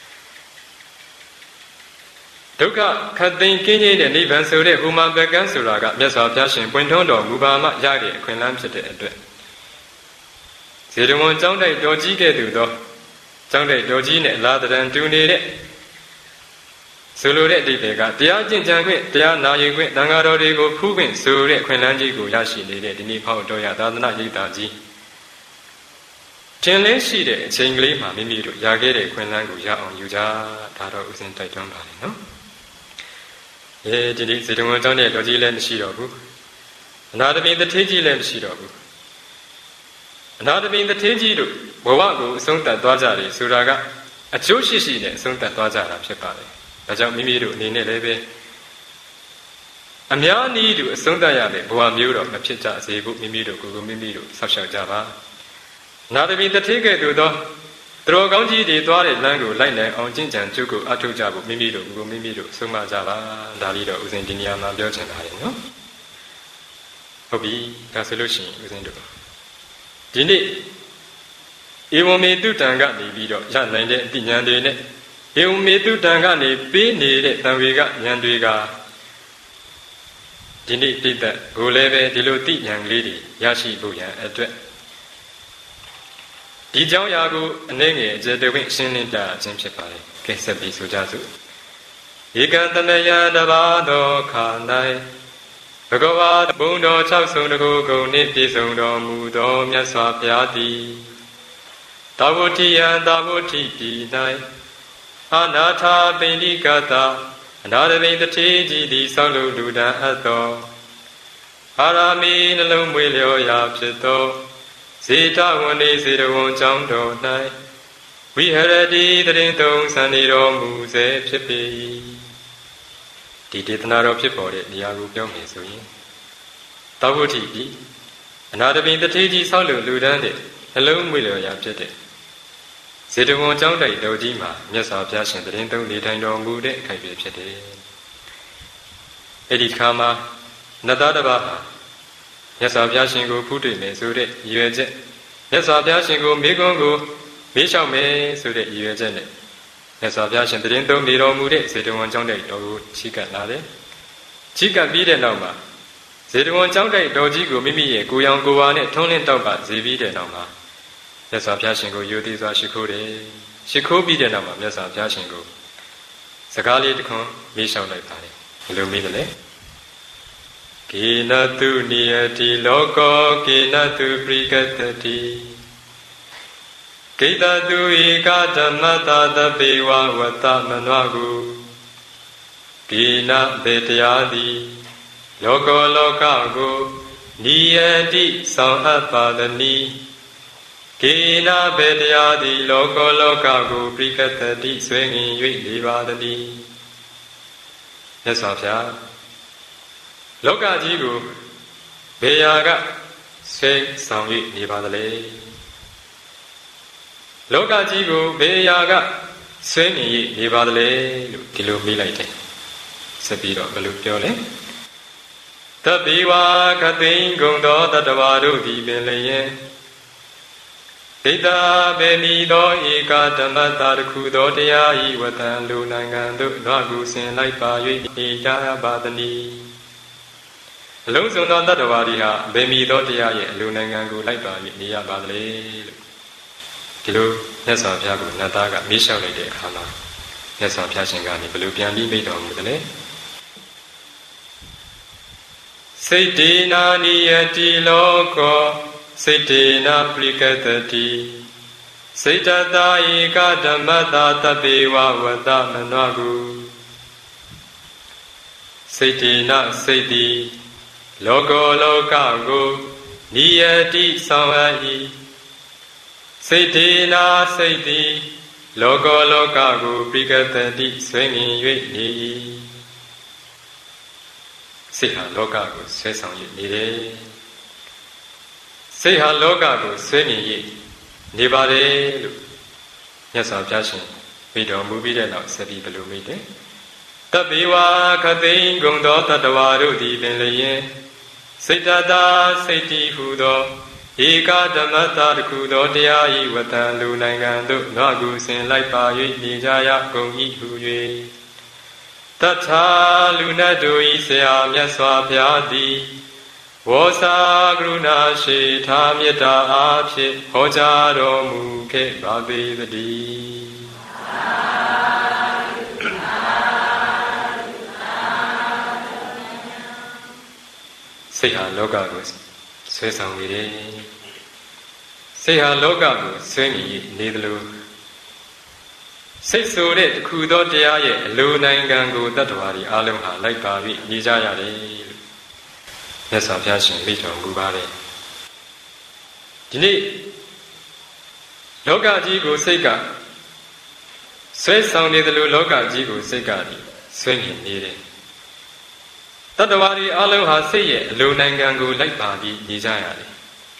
ဒုက္ခခတ်သိမ်းကင်းခြင်းတဲ့နိဗ္ဗာန်ဆိုတဲ့ဟိုမှာပဲကမ်းဆိုတာကမြတ်စွာဘုရားရှင်ပွင့်ထွန်းတော်မူပါမှရတဲ့အခွင့်အလမ်းဖြစ်တဲ့အတွက်ဇေတဝန်ကျောင်းတိုက်တော်ကြီးကဲ့သို့သောကျောင်းတိုက်တော်ကြီးနဲ့အလားတန်တူနေတဲ့ဆိုလိုတဲ့အဓိပ္ပာယ်ကတရားကျင့်ကြံခွင့်တရားနာယူခွင့်သံဃာတော်တွေကိုဖူးခွင့်ဆိုတဲ့အခွင့်အလမ်းကြီးကိုရရှိနေတဲ့ဒီနေ့ဖောက်တော်ရသာသနာ့ရိပ်သာကြီးထင်လင်းရှိတဲ့အချိန်ကလေးမှာမိမိတို့ရခဲ့တဲ့အခွင့်အလမ်းကိုရအောင်ယူကြဒါတော့ဥစဉ်တိုက်တွန်းပါလေနော်အဲဒီနေ့ဇေတဝန်ကျောင်းတဲ့တော်ကြီးလည်းမရှိတော့ဘူးအနာတပိန်တစ်ထေးကြီးလည်းမရှိတော့ဘူးအနာတပိန်တစ်ထေးကြီးတို့ဘဝကိုအဆုံးသတ်သွားကြတယ်ဆိုတာကအကျိုးရှိရှိနဲ့အဆုံးသတ်သွားကြတာဖြစ်ပါတယ်ဒါကြောင့်မိမိတို့အနေနဲ့လည်းပဲအများနည်းတူအဆုံးသတ်ရတဲ့ဘဝမျိုးတော့မဖြစ်ကြစေဘူးမိမိတို့ကိုယ်ကိုမိမိတို့ဆောက်ရှောက်ကြပါအနာတပိန်တစ်ထေးကဲ့သို့သောသူတော်ကောင်းကြီးတွေသွားတဲ့လမ်းကိုလိုက်နိုင်အောင်ကျင့်ကြံကြိုးကိုအထောက်ကြဖို့မိမိတို့ကိုမိမိတို့ဆုံးမကြပါဒါလေးတော့ဥစဉ်ဒီနေရာမှာပြောချင်ပါတယ်နော်ဟုတ်ပြီဒါဆိုလို့ရှိရင်ဥစဉ်တို့ဒီနေ့ဧဝမေတုတံကနေပြီးတော့ရနိုင်တဲ့အတိဉာဏ်တွေနဲ့ဧဝမေတုတံကနေပေးနေတဲ့တံဝေကဉာဏ်တွေကဒီနေ့ပြည့်တဲ့ကိုလည်းပဲဒီလိုတိဉာဏ်ကလေးတွေရရှိဖို့ရန်အတွက်ဒီကြောင့်ရာကိုအနည်းငယ်အကျေတဝင့်ရှင်းလင်းပြခြင်းဖြစ်ပါလေ။ကဲဆက်ပြီးဆိုကြစို့။ဧကံတနယတဘာသောခါ၌ဘဂဝါဘုံတော်၆ဆုံတကူကုန်နှင့်ပြည့်စုံတော်မူသောမြတ်စွာဘုရားသည်သာဝတိယံသာဝတိပြည်၌အနာထာပိဏိကတာအနာတပိန်တစ်ထေးကြီးသည်ဆောက်လုပ်လူတန်းအပ်သောအာရမီနှလုံးမွေလျော်ရာဖြစ်သောဇေတဝနေဇေတဝန်ကျောင်းတော်၌ဝိဟရတိတရင်သုံးဆန္ဒီတော်မူစေဖြစ်ပေ၏ဒီဒေသနာတော်ဖြစ်ပေါ်တဲ့နေရာကိုပြောမယ်ဆိုရင်သာဝတိပြည်အနာတပိန်တစ်ထေးကြီးဆောက်လုပ်လူတန်းတဲ့နှလုံးမွေလျော်ရာဖြစ်တဲ့ဇေတဝန်ကျောင်းတိုက်တော်ကြီးမှာမြတ်စွာဘုရားရှင်တရင်သုံးနေထိုင်တော်မူတဲ့အခိုက်ပဲဖြစ်တယ်အဲ့ဒီခါမှာနတ်သားတစ်ပါးဟာမြတ်စွာဘုရားရှင်ကိုဖူးတွေ့မယ်ဆိုတဲ့ရည်ရွယ်ချက်မြတ်စွာဘုရားရှင်ကိုမေခွန်းကိုမေးလျှောက်မယ်ဆိုတဲ့ရည်ရွယ်ချက်နဲ့မြတ်စွာဘုရားရှင်တရင်သုံးနေတော်မူတဲ့ဇေတဝန်ကျောင်းတိုက်တော်ကိုချီးကပ်လာတယ်ချီးကပ်ပြီးတဲ့နောက်မှာဇေတဝန်ကျောင်းတိုက်တော်ကြီးကိုမိမိရဲ့ကိုယ်ရောင်ကိုယ်ဝါနဲ့ထွန်းလင်းတောက်ပဇေပြီးတဲ့နောက်မှာမြတ်စွာဘုရားရှင်ကိုယုံကြည်စွာရှိခိုးတယ်ရှိခိုးပြီးတဲ့နောက်မှာမြတ်စွာဘုရားရှင်ကိုစကားလေးတစ်ခွန်းမေးလျှောက်လိုက်ပါတယ်ဘယ်လိုမေးတယ်လဲကေနတုနိယတိလောကောကေနတုပရိကတတိကေတတုဧကဓမ္မတာတပေဝဝတ္တမနောကုကေနဘေတရားတိလောကောလောကကိုနိယတိဆောင်အပ်ပါသနိကေနဘေတရားတိလောကောလောကကိုပရိကတတိဆွေငင်၍နေပါသနိမြတ်စွာဘုရားလောကကြီးကိုဘေယာကဆွေဆောင်၍နေပါသလဲလောကကြီးကိုဘေယာကဆွေငင်၍နေပါသလဲလို့ဒီလိုမေးလိုက်တယ်ဆက်ပြီးတော့ဘယ်လိုပြောလဲတပိဝါခသိင်ဂုံသောတတဝါတို့သည်ပင်လျင်ဒိဋ္ဌာပေမီသောဧကဓမ္မတာတခုသောတရားဤဝတံလူနိုင်ငံသို့နွားကူဆင်လိုက်ပါ၍နေကြပါသနည်းအလုံးစုံသောတတဝါတွေဟာပေမီသောတရားရဲ့အလူနိုင်ငံကိုလိုက်ပါ၍နေရပါလေလို့ဒီလိုမြတ်စွာဘုရားကိုနတ်သားကမေးလျှောက်လိုက်တဲ့အခါမှာမြတ်စွာဘုရားရှင်ကနေဘယ်လိုပြန်ပြီးမိတော်မူသလဲစိတ်တေနာနိယတိလောကောစိတ်တေနာပရိကတတိစိတ်တတာဧကဓမ္မတာတပေဝဝတမနောကုစိတ်တေနာစိတ်တိလောကောလောကကိုနိယတိဆောင်အပ်၏စိတ်တေနာစိတ်တိလောကောလောကကိုပရိကတတိဆွေငင်၍နေ၏စိတ်ဟာလောကကိုဆွဲဆောင်၍နေတယ်စိတ်ဟာလောကကိုဆွဲမြင်၍နေပါတယ်လို့မြတ်စွာဘုရားရှင်မိတော်မူပြီးတဲ့နောက်ဆက်ပြီးဘယ်လိုမိတယ်တပိဝါခသိင်ဂုံသောတတဝါတို့သည်ပင်လျင်စိတ်တတာစိတ်တိဟုသောဧကဓမ္မတာတခုသောတရားဤဝတံလူနိုင်ငံသို့နွားကူဆင်လိုက်ပါ၍နေကြရကုန်၏ဟု၍တထာလူနတ်တို့ဤဆရာမြတ်စွာဘုရားသည်ဝေါစာကရုဏာရှိထားမေတ္တာအားဖြင့်ဟောကြားတော်မူခဲ့ပါပေသတည်းစိတ်ဟာလောကကိုဆွဲဆောင်နေတယ်စိတ်ဟာလောကကိုဆွဲမြည်နေသလိုစိတ်ဆိုတဲ့တခုသောတရားရဲ့အလိုနိုင်ငံကိုတတ္တဝါတွေအားလုံးဟာလိုက်ပါပြီးနေကြရတယ်လို့မြတ်စွာဘုရားရှင်မိတော်မူပါတယ်ဒီနေ့လောကကြီးကိုစိတ်ကဆွဲဆောင်နေသလိုလောကကြီးကိုစိတ်ကဆွဲမြည်နေတယ်တတ္တဝါတွေအားလုံးဟာစိတ်ရဲ့အလိုနိုင်ငံကိုလိုက်ပါပြီးနေကြရတယ်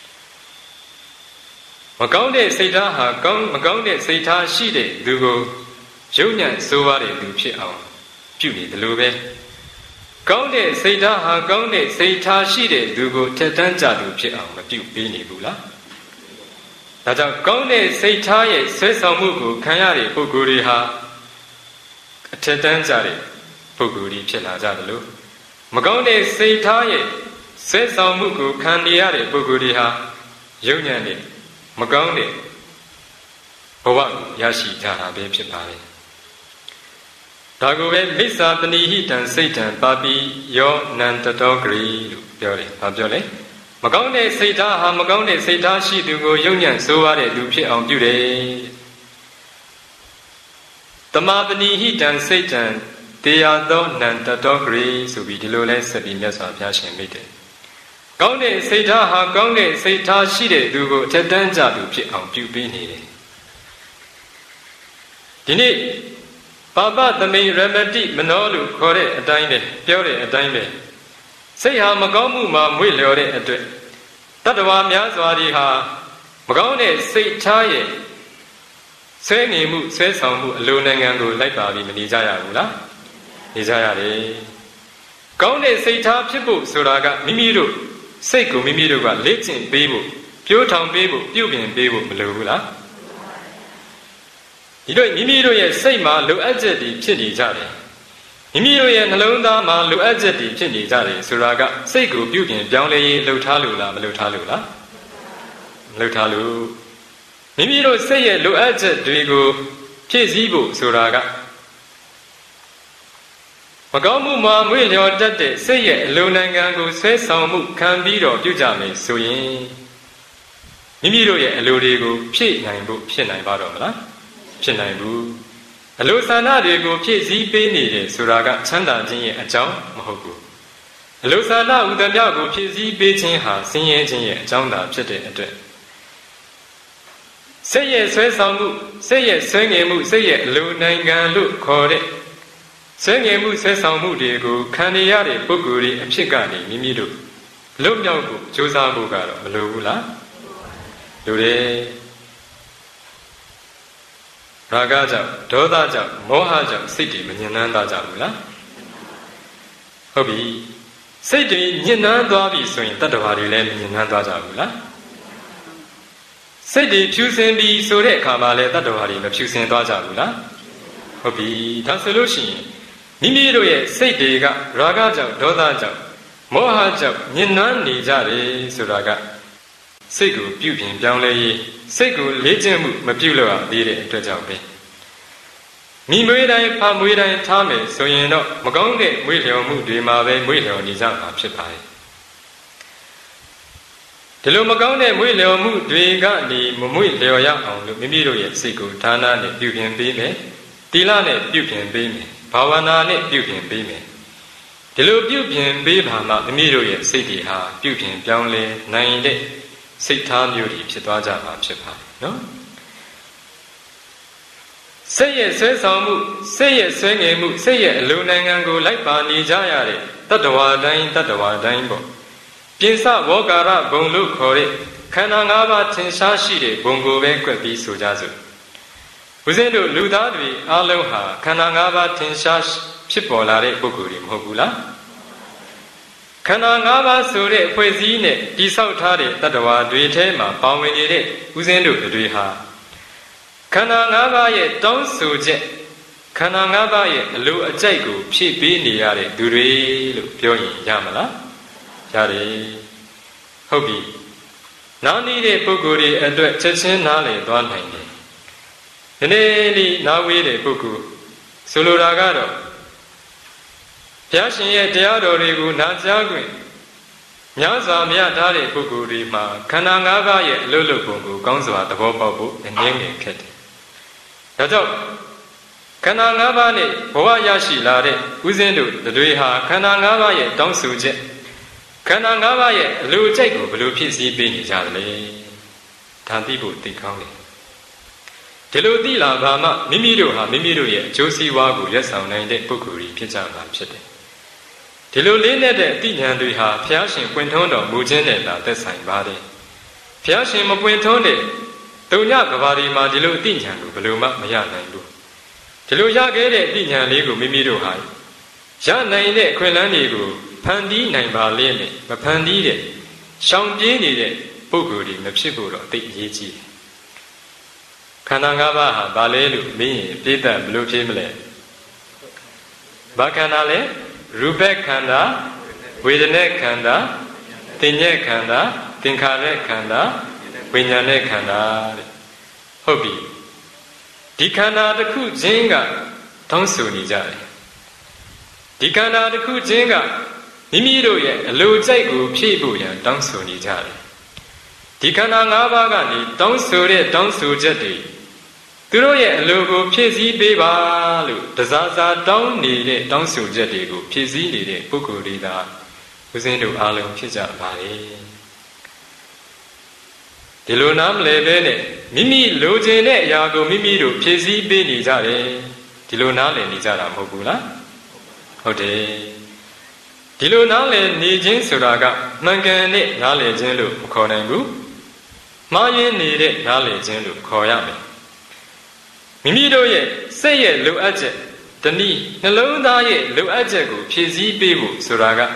မကောင်းတဲ့စိတ်ထားဟာကောင်းမကောင်းတဲ့စိတ်ထားရှိတဲ့သူကိုယုံညံ့ဆိုးပါတဲ့သူဖြစ်အောင်ပြုနေတယ်လို့ပဲကောင်းတဲ့စိတ်ထားဟာကောင်းတဲ့စိတ်ထားရှိတဲ့သူကိုထက်တန်းကြသူဖြစ်အောင်မပြုပေးနေဘူးလားဒါကြောင့်ကောင်းတဲ့စိတ်ထားရဲ့ဆွဲဆောင်မှုကိုခံရတဲ့ပုဂ္ဂိုလ်တွေဟာအထက်တန်းကြတဲ့ပုဂ္ဂိုလ်တွေဖြစ်လာကြတယ်လို့မကောင်းတဲ့စိတ်ထားရဲ့ဆွဲဆောင်မှုကိုခံနေရတဲ့ပုဂ္ဂိုလ်တွေဟာယုံညံ့တဲ့မကောင်းတဲ့ဘဝကိုရရှိကြတာပဲဖြစ်ပါလေဒါကိုပဲမိစ္ဆာပဏိဟိတံစိတ်တံပါပိယောနန္တတောဂရိလို့ပြောတယ်။ဘာပြောလဲမကောင်းတဲ့စိတ်ထားဟာမကောင်းတဲ့စိတ်ထားရှိသူကိုယုံညံ့ဆိုးရတဲ့သူဖြစ်အောင်ပြုတယ်။တမပဏိဟိတံစိတ်တံတရားသောနန္တတောဂရိဆိုပြီးဒီလိုလဲဆက်ပြီးမြတ်စွာဘုရားရှင်မိတ်တယ်။ကောင်းတဲ့စိတ်ထားဟာကောင်းတဲ့စိတ်ထားရှိတဲ့သူကိုအထက်တန်းကြသူဖြစ်အောင်ပြုပေးနေတယ်။ဒီနေ့ပါပသမိရမတိမနောလို့ခေါ်တဲ့အတိုင်းပဲပြောတဲ့အတိုင်းပဲစိတ်ဟာမကောင်းမှုမှာမွေ့လျော်တဲ့အတွက်တတ္တဝါများစွာတွေဟာမကောင်းတဲ့စိတ်ထားရဲ့ဆွဲနေမှုဆွဲဆောင်မှုအလိုနိုင်ငံကိုလိုက်ပါပြီးမနေကြရဘူးလားနေကြရတယ်။ကောင်းတဲ့စိတ်ထားဖြစ်ဖို့ဆိုတာကမိမိတို့စိတ်ကိုမိမိတို့ကလေ့ကျင့်ပေးဖို့ပြိုးထောင်ပေးဖို့ပြုပြင်ပေးဖို့မလိုဘူးလားဒီလိုမိမိတို့ရဲ့စိတ်မှာလိုအပ်ချက်တွေဖြစ်နေကြတယ်မိမိတို့ရဲ့နှလုံးသားမှာလိုအပ်ချက်တွေဖြစ်နေကြတယ်ဆိုတာကစိတ်ကိုပြုပြင်ပြောင်းလဲရေးလှုပ်ထားလို့လားမလှုပ်ထားလို့လားမလှုပ်ထားလို့မိမိတို့စိတ်ရဲ့လိုအပ်ချက်တွေကိုဖြည့်ဆည်းဖို့ဆိုတာကမကောင်းမှုမှာမွေ့လျော်တတ်တဲ့စိတ်ရဲ့အလိုနိုင်ငံကိုဆွဲဆောင်မှုခံပြီးတော့ပြုကြမယ်ဆိုရင်မိမိတို့ရဲ့အလိုတွေကိုဖြည့်နိုင်ဖို့ဖြစ်နိုင်ပါတော့မလားဖြစ်နိုင်ဘူးအလိုဆန္ဒတွေကိုဖြည့်ဆည်းပေးနေတယ်ဆိုတာကချမ်းသာခြင်းရဲ့အကြောင်းမဟုတ်ဘူးအလိုဆန္ဒဥဒ္ဒမြကိုဖြည့်ဆည်းပေးခြင်းဟာဆင်းရဲခြင်းရဲ့အကြောင်းသာဖြစ်တဲ့အတွက်စိတ်ရဲ့ဆွဲဆောင်မှုစိတ်ရဲ့ဆွဲငင်မှုစိတ်ရဲ့အလိုနိုင်ငံလို့ခေါ်တဲ့ဆွဲငင်မှုဆွဲဆောင်မှုတွေကိုခံရရတဲ့ပုဂ္ဂိုလ်တွေအဖြစ်ကနေမိမိတို့လွတ်မြောက်ဖို့ကြိုးစားဖို့ကတော့မလိုဘူးလားလိုတယ်ရာဂကြောင့်ဒေါသကြောင့်မောဟကြောင့်စိတ်တွေမငြိမ်နှမ်းသားကြဘူးလားဟုတ်ပြီစိတ်တွေညှဉ်းနှွမ်းသွားပြီဆိုရင်တတ္တဝါတွေလည်းညှဉ်းနှွမ်းသွားကြဘူးလားစိတ်တွေဖြူစင်ပြီဆိုတဲ့အခါမှာလည်းတတ္တဝါတွေမဖြူစင်သွားကြဘူးလားဟုတ်ပြီဒါဆိုလို့ရှိရင်မိမိတို့ရဲ့စိတ်တွေကရာဂကြောင့်ဒေါသကြောင့်မောဟကြောင့်ညှဉ်းနှွမ်းနေကြတယ်ဆိုတာကစိတ်ကိုပြုပြင်ပြောင်းလဲရေးစိတ်ကိုလေ့ကျင့်မှုမပြုလို့ရသေးတဲ့အတွက်ကြောင့်ပဲမိမွေးတိုင်းဖမွေးတိုင်းထားမယ်ဆိုရင်တော့မကောင်းတဲ့မွေးလျော်မှုတွေမှာပဲမွေးလျော်နေကြမှာဖြစ်ပါတယ်ဒီလိုမကောင်းတဲ့မွေးလျော်မှုတွေကနေမမွေးလျော်ရအောင်လို့မိမိတို့ရဲ့စိတ်ကိုဒါနနဲ့ပြုပြင်ပေးမယ်သီလနဲ့ပြုပြင်ပေးမယ်ဘာဝနာနဲ့ပြုပြင်ပေးမယ်ဒီလိုပြုပြင်ပေးပါမှမိမိတို့ရဲ့စိတ်တွေဟာပြုပြင်ပြောင်းလဲနိုင်တဲ့စိတ်ထားမျိုးတွေဖြစ်သွားကြမှာဖြစ်ပါတယ်နော်စိတ်ရဲ့ဆွဲဆောင်မှုစိတ်ရဲ့ဆွဲငယ်မှုစိတ်ရဲ့အလိုနိုင်ငံကိုလိုက်ပါနေကြရတဲ့တတ္တဝါတိုင်းတတ္တဝါတိုင်းပေါ့ပြင်စဝေါကာရဘုံလို့ခေါ်တဲ့ခန္ဓာ၅ပါးထင်ရှားရှိတဲ့ဘုံကိုပဲကွက်ပြီးဆိုကြစို့ဦးဇင်းတို့လူသားတွေအားလုံးဟာခန္ဓာ၅ပါးထင်ရှားဖြစ်ပေါ်လာတဲ့ပုဂ္ဂိုလ်တွေမဟုတ်ဘူးလားခန္ဓာ၅ပါးဆိုတဲ့အဖွဲ့အစည်းနဲ့တိဆောက်ထားတဲ့တတ္တဝါတွေထဲမှာပါဝင်နေတဲ့ဦးဇင်းတို့တွေဟာခန္ဓာ၅ပါးရဲ့တောင်းဆိုချက်ခန္ဓာ၅ပါးရဲ့အလိုအကြိုက်ကိုဖြည့်ပေးနေရတဲ့သူတွေလို့ပြောရင်ရမလားရတယ်ဟုတ်ပြီနားနေတဲ့ပုဂ္ဂိုလ်တွေအတွက်ချက်ချင်းနားလည်သွားနိုင်တယ်ဒီနေ့ဒီနားဝေးတဲ့ပုဂ္ဂိုလ်ဆိုလိုတာကတော့ဘုရားရှင်ရဲ့တရားတော်တွေကိုနာကြားခွင့်များစွာမြတ်ထားတဲ့ပုဂ္ဂိုလ်တွေမှာခန္ဓာ၅ပါးရဲ့အလုလုပုံကိုကောင်းစွာသဘောပေါက်ဖို့အနည်းငယ်ခက်တယ်ဒါကြောင့်ခန္ဓာ၅ပါးနဲ့ဘဝရရှိလာတဲ့ဥစဉ်တို့တွေဟာခန္ဓာ၅ပါးရဲ့တောင်းဆိုချက်ခန္ဓာ၅ပါးရဲ့အလိုအကျိုက်ကိုဘယ်လိုဖြစ်စည်းပေးနေကြသလဲဒါသိဖို့သိကောင်းတယ်ဒီလိုသိလာပါမှမိမိတို့ဟာမိမိတို့ရဲ့အကျိုးစီးပွားကိုရက်ဆောင်နိုင်တဲ့ပုဂ္ဂိုလ်ကြီးဖြစ်ကြမှာဖြစ်တယ်ဒီလိုလေးနဲ့တဲ့အသိဉာဏ်တွေဟာဘုရားရှင်ပွင့်ထွန်းတော်မူခြင်းနဲ့သာသက်ဆိုင်ပါတယ်ဘုရားရှင်မပွင့်ထွန်းတဲ့တုံညကဘာဒီမှာဒီလိုအသိဉာဏ်ကိုဘယ်လိုမှမရနိုင်ဘူးဒီလိုရခဲ့တဲ့အသိဉာဏ်လေးကိုမိမိတို့ဟာရနိုင်တဲ့အခွင့်အလမ်းတွေကိုဖန်တီးနိုင်ပါလိမ့်မယ်မဖန်တီးတဲ့ရှောင်ပြေးနေတဲ့ပုဂ္ဂိုလ်တွေမဖြစ်ဖို့တော့အသိအရေးကြီးတယ်ခန္ဓာ၅ပါးဟာဘာလဲလို့မင်းရင်ပြည့်တတ်ဘယ်လိုဖြစ်မလဲဘာခန္ဓာလဲရူပခန္ဓာဝေဒနာခန္ဓာသင်္ညေခန္ဓာသင်္ခါရခန္ဓာဝိညာဉ်ခန္ဓာတဲ့ဟုတ်ပြီဒီခန္ဓာတစ်ခုချင်းကတောင်းဆိုနေကြတယ်ဒီခန္ဓာတစ်ခုချင်းကမိမိတို့ရဲ့အလိုကြိုက်ကိုဖြည့်ဖို့ရန်တောင်းဆိုနေကြတယ်ဒီခန္ဓာ၅ပါးကနေတောင်းဆိုတဲ့တောင်းဆိုချက်တွေသူတို့ရဲ့အလိုကိုဖြည့်ဆည်းပေးပါလို့တစားစားတောင်းနေတဲ့တောင်းဆိုချက်တွေကိုဖြည့်ဆည်းနေတဲ့ပုဂ္ဂိုလ်တွေသာဦးဇင်းတို့အားလုံးဖြစ်ကြပါလေဒီလိုနားမလဲပဲနဲ့မိမိလိုချင်တဲ့အရာကိုမိမိတို့ဖြည့်ဆည်းပေးနေကြတယ်ဒီလိုနားလည်နေကြတာမဟုတ်ဘူးလားဟုတ်တယ်ဒီလိုနားလည်နေခြင်းဆိုတာကမှန်ကန်တဲ့နားလည်ခြင်းလို့မခေါ်နိုင်ဘူးမှားယွင်းနေတဲ့နားလည်ခြင်းလို့ခေါ်ရမယ်မိမိတို့ရဲ့စိတ်ရဲ့လိုအပ်ချက်တနည်းနှလုံးသားရဲ့လိုအပ်ချက်ကိုဖြည့်ဆည်းပေးဖို့ဆိုတာက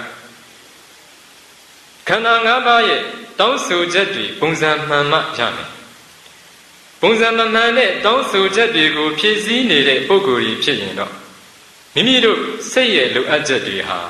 ခန္ဓာ၅ပါးရဲ့တောင်းဆိုချက်တွေပုံစံမှန်မှရမယ်ပုံစံမှန်မှန်နဲ့တောင်းဆိုချက်တွေကိုဖြည့်ဆည်းနေတဲ့ပုဂ္ဂိုလ်ကြီးဖြစ်ရင်တော့မိမိတို့စိတ်ရဲ့လိုအပ်ချက်တွေဟာ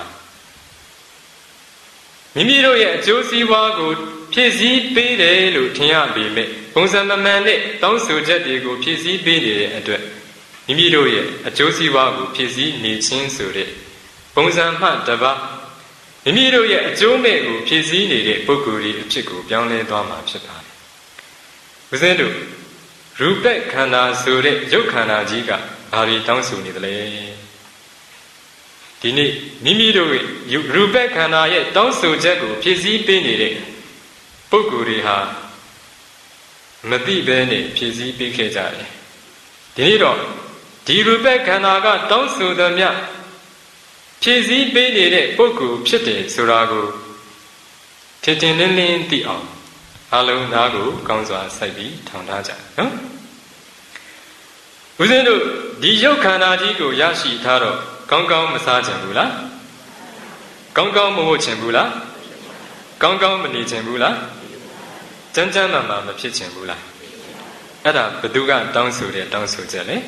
မိမိတို့ရဲ့အကျိုးစီးပွားကိုဖြည့်ဆည်းပေးတယ်လို့ထင်ရပေမဲ့ပုံစံမမှန်တဲ့တောင်းဆိုချက်တွေကိုဖြည့်ဆည်းပေးနေတဲ့အတွက်မိမိတို့ရဲ့အကျိုးစီးပွားကိုဖြည့်ဆည်းနေခြင်းဆိုတဲ့ပုံစံမှတပါမိမိတို့ရဲ့အကျိုးမဲ့ကိုဖြည့်ဆည်းနေတဲ့ပုဂ္ဂိုလ်ကြီးအဖြစ်ကိုပြောင်းလဲသွားမှာဖြစ်ပါတယ်။ဦးဇင်းတို့ရူပခန္ဓာဆိုတဲ့ရုပ်ခန္ဓာကြီးကဘာတွေတောင်းဆိုနေသလဲဒီနေ့မိမိတို့ရဲ့ရူပခန္ဓာရဲ့တောင်းဆိုချက်ကိုဖြည့်ဆည်းပေးနေတဲ့ပုဂ္ဂိုလ်တွေဟာမသိဘဲနဲ့ဖြည့်ဆည်းပေးခဲ့ကြတယ်ဒီနေ့တော့ဒီရူပခန္ဓာကတောင်းဆိုသမျှဖြည့်ဆည်းပေးနေတဲ့ပုဂ္ဂိုလ်ဖြစ်တယ်ဆိုတာကိုထင်ထင်လင်းလင်းသိအောင်အလုံးသားကိုကောင်းစွာစိုက်ပြီးထောင်ထားကြနော်ဦးဇင်းတို့ဒီရုပ်ခန္ဓာကြီးကိုရရှိထားတော့ကောင်းကောင်းမစားကြဘူးလားကောင်းကောင်းမဟုတ်ချင်ဘူးလားကောင်းကောင်းမနေချင်ဘူးလားကျမ်းကျမ်းမှန်မှန်မဖြစ်ချင်ဘူးလားအဲ့ဒါဘယ်သူကတောင်းဆိုတယ်တောင်းဆိုချက်လေ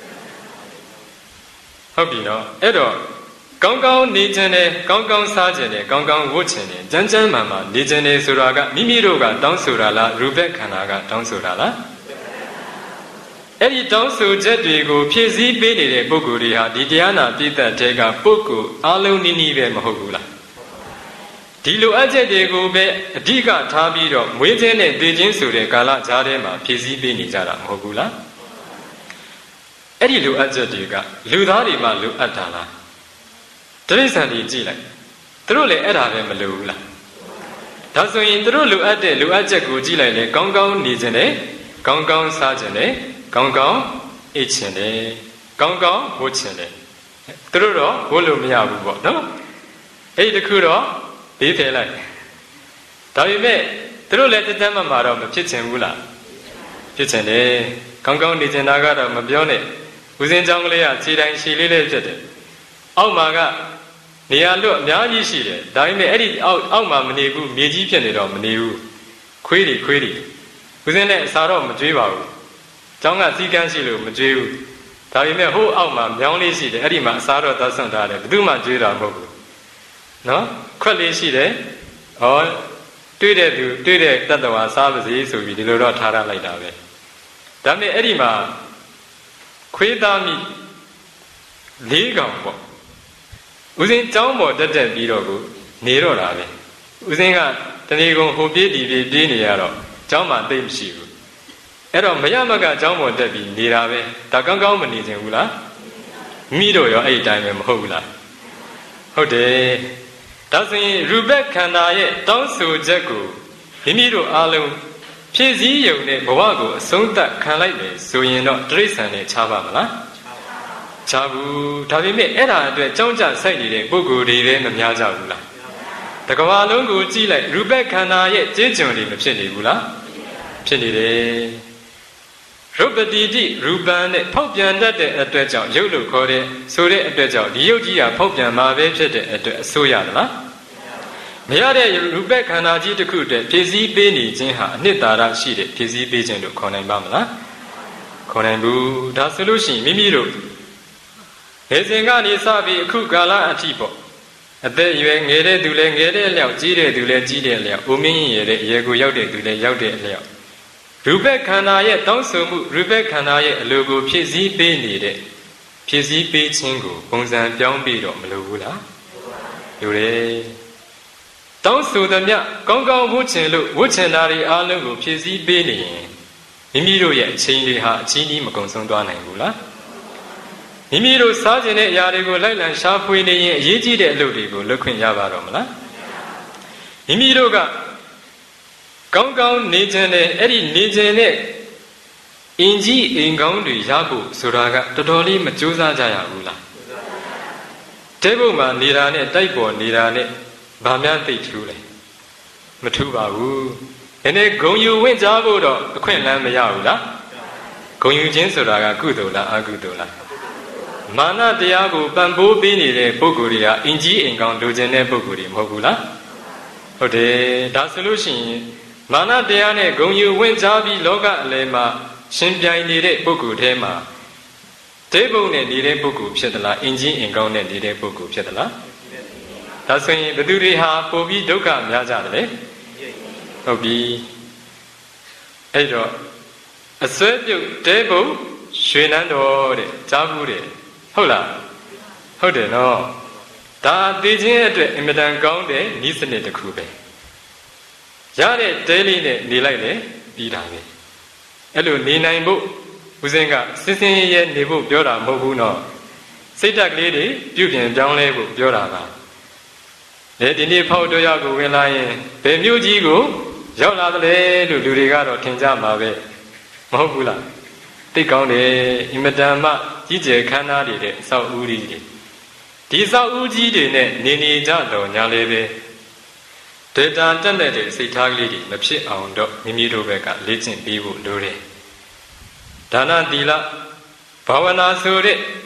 ဟုတ်ပြီနော်အဲ့တော့ကောင်းကောင်းနေချင်တယ်ကောင်းကောင်းစားချင်တယ်ကောင်းကောင်းဝတ်ချင်တယ်ကျမ်းကျမ်းမှန်မှန်နေချင်တယ်ဆိုတာကမိမိတို့ကတောင်းဆိုတာလားရူပခန္ဓာကတောင်းဆိုတာလားအဲ့ဒီတောင်းဆိုချက်တွေကိုဖြည့်ဆည်းပေးနေတဲ့ပုဂ္ဂိုလ်တွေဟာဒီတရားနာပြည့်တဲ့တဲကပုဂ္ဂိုလ်အလုံးနီးနီးပဲမဟုတ်ဘူးလားဒီလိုအပ်ချက်တွေကိုပဲအဓိကထားပြီးတော့မွေးခြင်းနဲ့တည်ခြင်းဆိုတဲ့ကာလကြားထဲမှာဖြည့်ဆည်းပေးနေကြတာမဟုတ်ဘူးလားအဲ့ဒီလိုအပ်ချက်တွေကလူသားတွေမှလိုအပ်တာလားတိရစ္ဆာန်တွေကြည့်လိုက်သူတို့လည်းအဲ့ဒါပဲမလိုဘူးလားဒါဆိုရင်သူတို့လိုအပ်တဲ့လိုအပ်ချက်ကိုကြည့်လိုက်လေကောင်းကောင်းနေခြင်းနဲ့ကောင်းကောင်းစားခြင်းနဲ့ကောင်းကောင်းအိတ်ခြင်းနဲ့ကောင်းကောင်းဝတ်ခြင်းနဲ့သူတို့တော့ဝတ်လို့မရဘူးပေါ့နော်အဲ့ဒီတခုတော့ဘေးဖယ်လိုက်ဒါပေမဲ့သူတို့လည်းတသက်မှမှာတော့မဖြစ်ချင်ဘူးလားဖြစ်ချင်တယ်ကောင်းကောင်းနေချင်တာကတော့မပြောနဲ့ဦးစင်းကြောင်းကလေးကခြေတိုင်းခြေလေးလေးဖြစ်တယ်အောက်မှာကနေရာလွတ်အများကြီးရှိတယ်ဒါပေမဲ့အဲ့ဒီအောက်အောက်မှာမနေဘူးမြေကြီးဖြစ်နေတော့မနေဘူးခွေးတွေခွေးတွေဦးစင်းနဲ့အစာတော့မကြွေးပါဘူးကျောင်းကစီကန်းရှိလို့မကြွေးဘူးဒါပေမဲ့ဟိုးအောက်မှာမြောင်းလေးရှိတယ်အဲ့ဒီမှာအစာတော့သတ်ဆွန့်ထားတယ်ဘယ်သူမှကြွေးတာမဟုတ်ဘူးနော်ခွက်လေးရှိတယ်ဟောတွေ့တဲ့သူတွေ့တဲ့တတ္တဝါစားပါစေဆိုပြီးဒီလိုတော့ထားရလိုက်တာပဲဒါပေမဲ့အဲ့ဒီမှာခွေးသားမိလေးကောင်ပေါ့ဦးစင်းကျောင်းပေါ်တက်တက်ပြီးတော့ကိုနေတော့တာပဲဦးစင်းကတဏီကုံဟိုပြေးဒီပြေးပြေးနေရတော့ကျောင်းမှာသိပ်မရှိဘူးအဲ့တော့မရမကကျောင်းပေါ်တက်ပြီးနေတာပဲဒါကောင်းကောင်းမနေချင်ဘူးလားမိတို့ရောအဲ့ဒီတိုင်းပဲမဟုတ်ဘူးလားဟုတ်တယ်ဒါဆိုရင်ရူပခန္ဓာရဲ့တောင်းဆိုချက်ကိုမိမိတို့အားလုံးဖြည့်ဆည်းယုံတဲ့ဘဝကိုအဆုံးသတ်ခံလိုက်တယ်ဆိုရင်တော့တိရစ္ဆာန်နဲ့ခြားပါမလားခြားဘူးဒါပေမဲ့အဲ့ဒါအတွက်ကြောင်းကြဆိုင်နေတဲ့ပုဂ္ဂိုလ်တွေလည်းမများကြဘူးလားတကဘာလုံးကိုကြည့်လိုက်ရူပခန္ဓာရဲ့ကျေးကျွန်တွေမဖြစ်နေဘူးလားဖြစ်နေတယ်ရုပ်ပတိတိရူပံနဲ့ဖောက်ပြန်တတ်တဲ့အတွက်ကြောင့်ရုပ်လို့ခေါ်တဲ့ဆိုတဲ့အတွက်ကြောင့်ဒီရုပ်ကြီးကဖောက်ပြန်မှာပဲဖြစ်တဲ့အတွက်အဆိုးရသလားမရတဲ့ရူပခန္ဓာကြီးတစ်ခုတည်းဖြည့်ဆည်းပေးနေခြင်းဟာအနှစ်သာရရှိတဲ့ဖြည့်ဆည်းပေးခြင်းလို့ခေါ်နိုင်ပါမလားခေါ်နိုင်ဘူးဒါဆိုလို့ရှိရင်မိမိတို့ငယ်စဉ်ကနေစပြီးအခုကာလအထိပေါ့အသက်အရွယ်ငယ်တဲ့သူလည်းငယ်တဲ့အလျောက်ကြီးတဲ့သူလည်းကြီးတဲ့အလျောက်အိုမင်းရင်ရတဲ့အရွယ်ကိုရောက်တဲ့သူလည်းရောက်တဲ့အလျောက်ရူပခန္ဓာရဲ့တောင်းဆိုမှုရူပခန္ဓာရဲ့အလိုကိုဖြည့်ဆည်းပေးနေတဲ့ဖြည့်ဆည်းပေးခြင်းကိုပုံစံပြောင်းပြီးတော့မလိုဘူးလားလိုတယ်တောင်းဆိုသမျှကောင်းကောင်းဝတ်ချင်လို့ဝတ်ချင်တာတွေအားလုံးကိုဖြည့်ဆည်းပေးနေရင်မိမိတို့ရဲ့အချိန်တွေဟာအချင်းကြီးမကုန်ဆုံးသွားနိုင်ဘူးလားမိမိတို့စားကျင်တဲ့အရာတွေကိုလိုက်လံရှာဖွေနေရင်အရေးကြီးတဲ့အလုပ်တွေကိုလုပ်ခွင့်ရပါတော့မလားမိမိတို့ကကောင်းကောင်းနေခြင်းနဲ့အဲ့ဒီနေခြင်းနဲ့အင်ကြီးအိမ်ကောင်းတွေရဖို့ဆိုတာကတော်တော်လေးမကြိုးစားကြရဘူးလားတဲဘုံမှာနေတာနဲ့တိုက်ပေါ်နေတာနဲ့ဘာများသိထူးလဲမထူးပါဘူးနည်းနည်းဂုံယူဝင့်ကြဖို့တော့အခွင့်အလမ်းမရဘူးလားဂုံယူခြင်းဆိုတာကကုသိုလ်လားအကုသိုလ်လားမာနတရားကိုပံ့ပိုးပေးနေတဲ့ပုဂ္ဂိုလ်တွေဟာအင်ကြီးအိမ်ကောင်းလိုချင်တဲ့ပုဂ္ဂိုလ်တွေမဟုတ်ဘူးလားဟုတ်တယ်ဒါဆိုလို့ရှိရင်မာနတရားနဲ့ဂုံယူဝင့်ကြပြီးလောကအလယ်မှာရှင်ပြိုင်နေတဲ့ပုဂ္ဂိုလ်ထဲမှာဒေဘုံနဲ့နေတဲ့ပုဂ္ဂိုလ်ဖြစ်သလားအင်ကြီးအိမ်ကောင်းနဲ့နေတဲ့ပုဂ္ဂိုလ်ဖြစ်သလားဒါဆိုရင်ဘယ်သူတွေဟာပိုပြီးဒုက္ခများကြတယ်လေဟုတ်ပြီအဲ့တော့အစွဲပြုတ်ဒေဘုံရွှေနန်းတော်တဲ့ကြားဘူးတဲ့ဟုတ်လားဟုတ်တယ်နော်ဒါသိခြင်းအတွက်အင်မတန်ကောင်းတဲ့ဤစနစ်တစ်ခုပဲရတဲ့တဲလေးနဲ့နေလိုက်လေပြီးတာပဲအဲ့လိုနေနိုင်ဖို့ဦးစင်းကစစ်စင်ရဲနေဖို့ပြောတာမဟုတ်ဘူးနော်စိတ်ဓာတ်ကလေးတွေပြုပြင်ပြောင်းလဲဖို့ပြောတာပါဒီနေ့ဖောက်တော့ရောက်ကိုဝင်လာရင်ဘယ်မျိုးကြီးကိုရောက်လာသလဲလို့လူတွေကတော့ထင်ကြမှာပဲမဟုတ်ဘူးလားသိကောင်းတယ်အင်မတန်မှကြီးကျယ်ခမ်းနားတွေတဲ့အဆောက်အဦကြီးတွေဒီအဆောက်အဦကြီးတွေနဲ့နေနေကြတော့ညာလေပဲဒေတာတက်တဲ့စိတ်ထားကလေးတွေမဖြစ်အောင်တော့မိမိတို့ဘက်ကလေ့ကျင့်ပေးဖို့လိုတယ်ဒါနသီလဘာဝနာဆိုတဲ့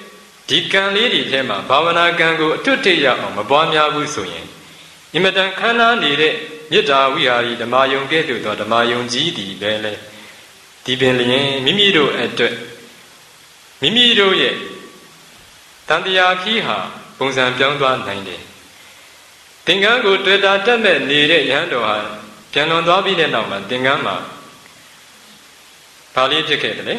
ဒီကံလေးတွေထဲမှာဘာဝနာကံကိုအထွတ်ထိပ်ရအောင်မပွားများဘူးဆိုရင်အင်မတန်ခမ်းနားနေတဲ့မေတ္တာဝိဟာရီဓမ္မယုံကဲ့သို့သောဓမ္မယုံကြီးတည်ပဲလေဒီပင်လျင်မိမိတို့အတွက်မိမိတို့ရဲ့တန်တရားခီးဟာပုံစံပြောင်းသွားနိုင်တယ်သင်္ကန်းကိုတွေ့တာတက်မဲ့နေတဲ့ရဟန်းတော်ဟာပြန်လွန်သွားပြီးတဲ့နောက်မှာသင်္ကန်းမှာဘာလေးဖြစ်ခဲ့တယ်လဲ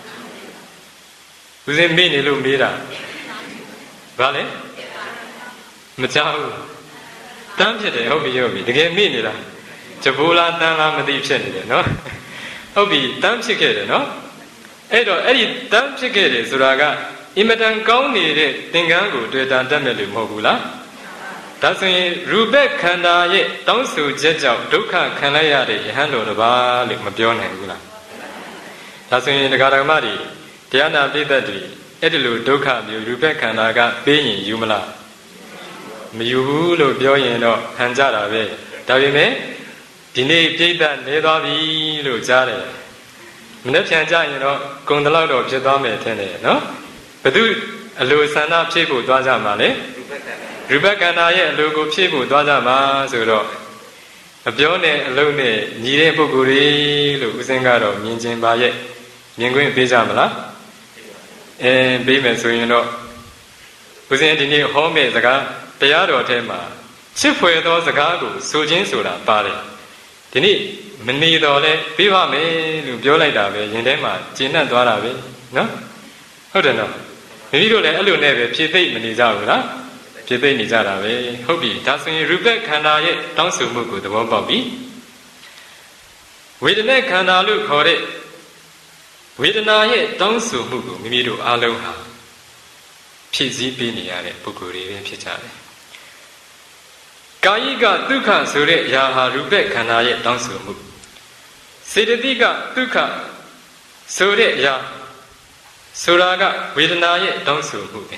ဦးဇင်းမေ့နေလို့မေးတာဘာလဲမကြောက်ဘူးတန်းဖြစ်တယ်ဟုတ်ပြီဟုတ်ပြီတကယ်မေ့နေတာဂျဘိုးလားတန်းလားမသိဖြစ်နေတယ်နော်ဟုတ်ပြီတန်းဖြစ်ခဲ့တယ်နော်အဲ့တော့အဲ့ဒီတန်းဖြစ်ခဲ့တယ်ဆိုတာကအင်မတန်ကောင်းနေတဲ့သင်္ကန်းကိုတွေ့တာတက်မဲ့လို့မဟုတ်ဘူးလားဒါဆိုရင်ရူပက်ခန္ဓာရဲ့တောင်းဆိုချက်ကြောင့်ဒုက္ခခံလိုက်ရတဲ့ယဟန်တော်တစ်ပါးလို့မပြောနိုင်ဘူးလားဒါဆိုရင်တရားဓမ္မတွေတရားနာပိဋကတ်တွေအဲ့ဒီလိုဒုက္ခမျိုးရူပက်ခန္ဓာကပေးရင်ယူမလားမယူဘူးလို့ပြောရင်တော့ခံကြတာပဲဒါပေမဲ့ဒီနေ့ပိဋကတ်နေသွားပြီလို့ကြားတယ်မနေ့ပြန်ကြရင်တော့ဂုံတလောက်တော့ဖြစ်သွားမယ်ထင်တယ်နော်ဘယ်သူအလိုဆန္ဒဖြည့်ဖို့သွားကြမှာလဲရူပခန္ဓာရဲ့အလိုကိုဖြည့်ဖို့သွားကြမှာဆိုတော့အပြောနဲ့အလုံးနဲ့ညီတဲ့ပုဂ္ဂိုလ်တွေလို့ဦးစင်းကတော့မြင်ကျင်ပါရဲ့မြင်ခွင့်ပေးကြမလားအဲပေးမယ်ဆိုရင်တော့ဦးစင်းဒီနေ့ဟောမယ့်စကားတရားတော်ထဲမှာချစ်ဖွယ်သောစကားကိုဆိုခြင်းဆိုတာပါတယ်ဒီနေ့မနေတော့လဲပေးပါမယ်လို့ပြောလိုက်တာပဲရင်ထဲမှာကျဉ်းနှံ့သွားတာပဲနော်ဟုတ်တယ်နော်မိမိတို့လည်းအဲ့လိုနဲ့ပဲဖြည့်သိမ့်မနေကြဘူးလားဖြည့်သိမ့်နေကြတာပဲဟုတ်ပြီဒါဆိုရင်ရူပခန္ဓာရဲ့တောင်းဆိုမှုကိုသဘောပေါက်ပြီဝေဒနာခန္ဓာလို့ခေါ်တဲ့ဝေဒနာရဲ့တောင်းဆိုမှုကိုမိမိတို့အားလုံးဟာဖြည့်ဆည်းပေးနေရတဲ့ပုဂ္ဂိုလ်တွေပဲဖြစ်ကြတယ်ကာယိကဒုက္ခဆိုတဲ့အရာဟာရူပခန္ဓာရဲ့တောင်းဆိုမှုစေတသိကဒုက္ခဆိုတဲ့အရာဆိုတာကဝေဒနာရဲ့တောင်းဆိုမှုပဲ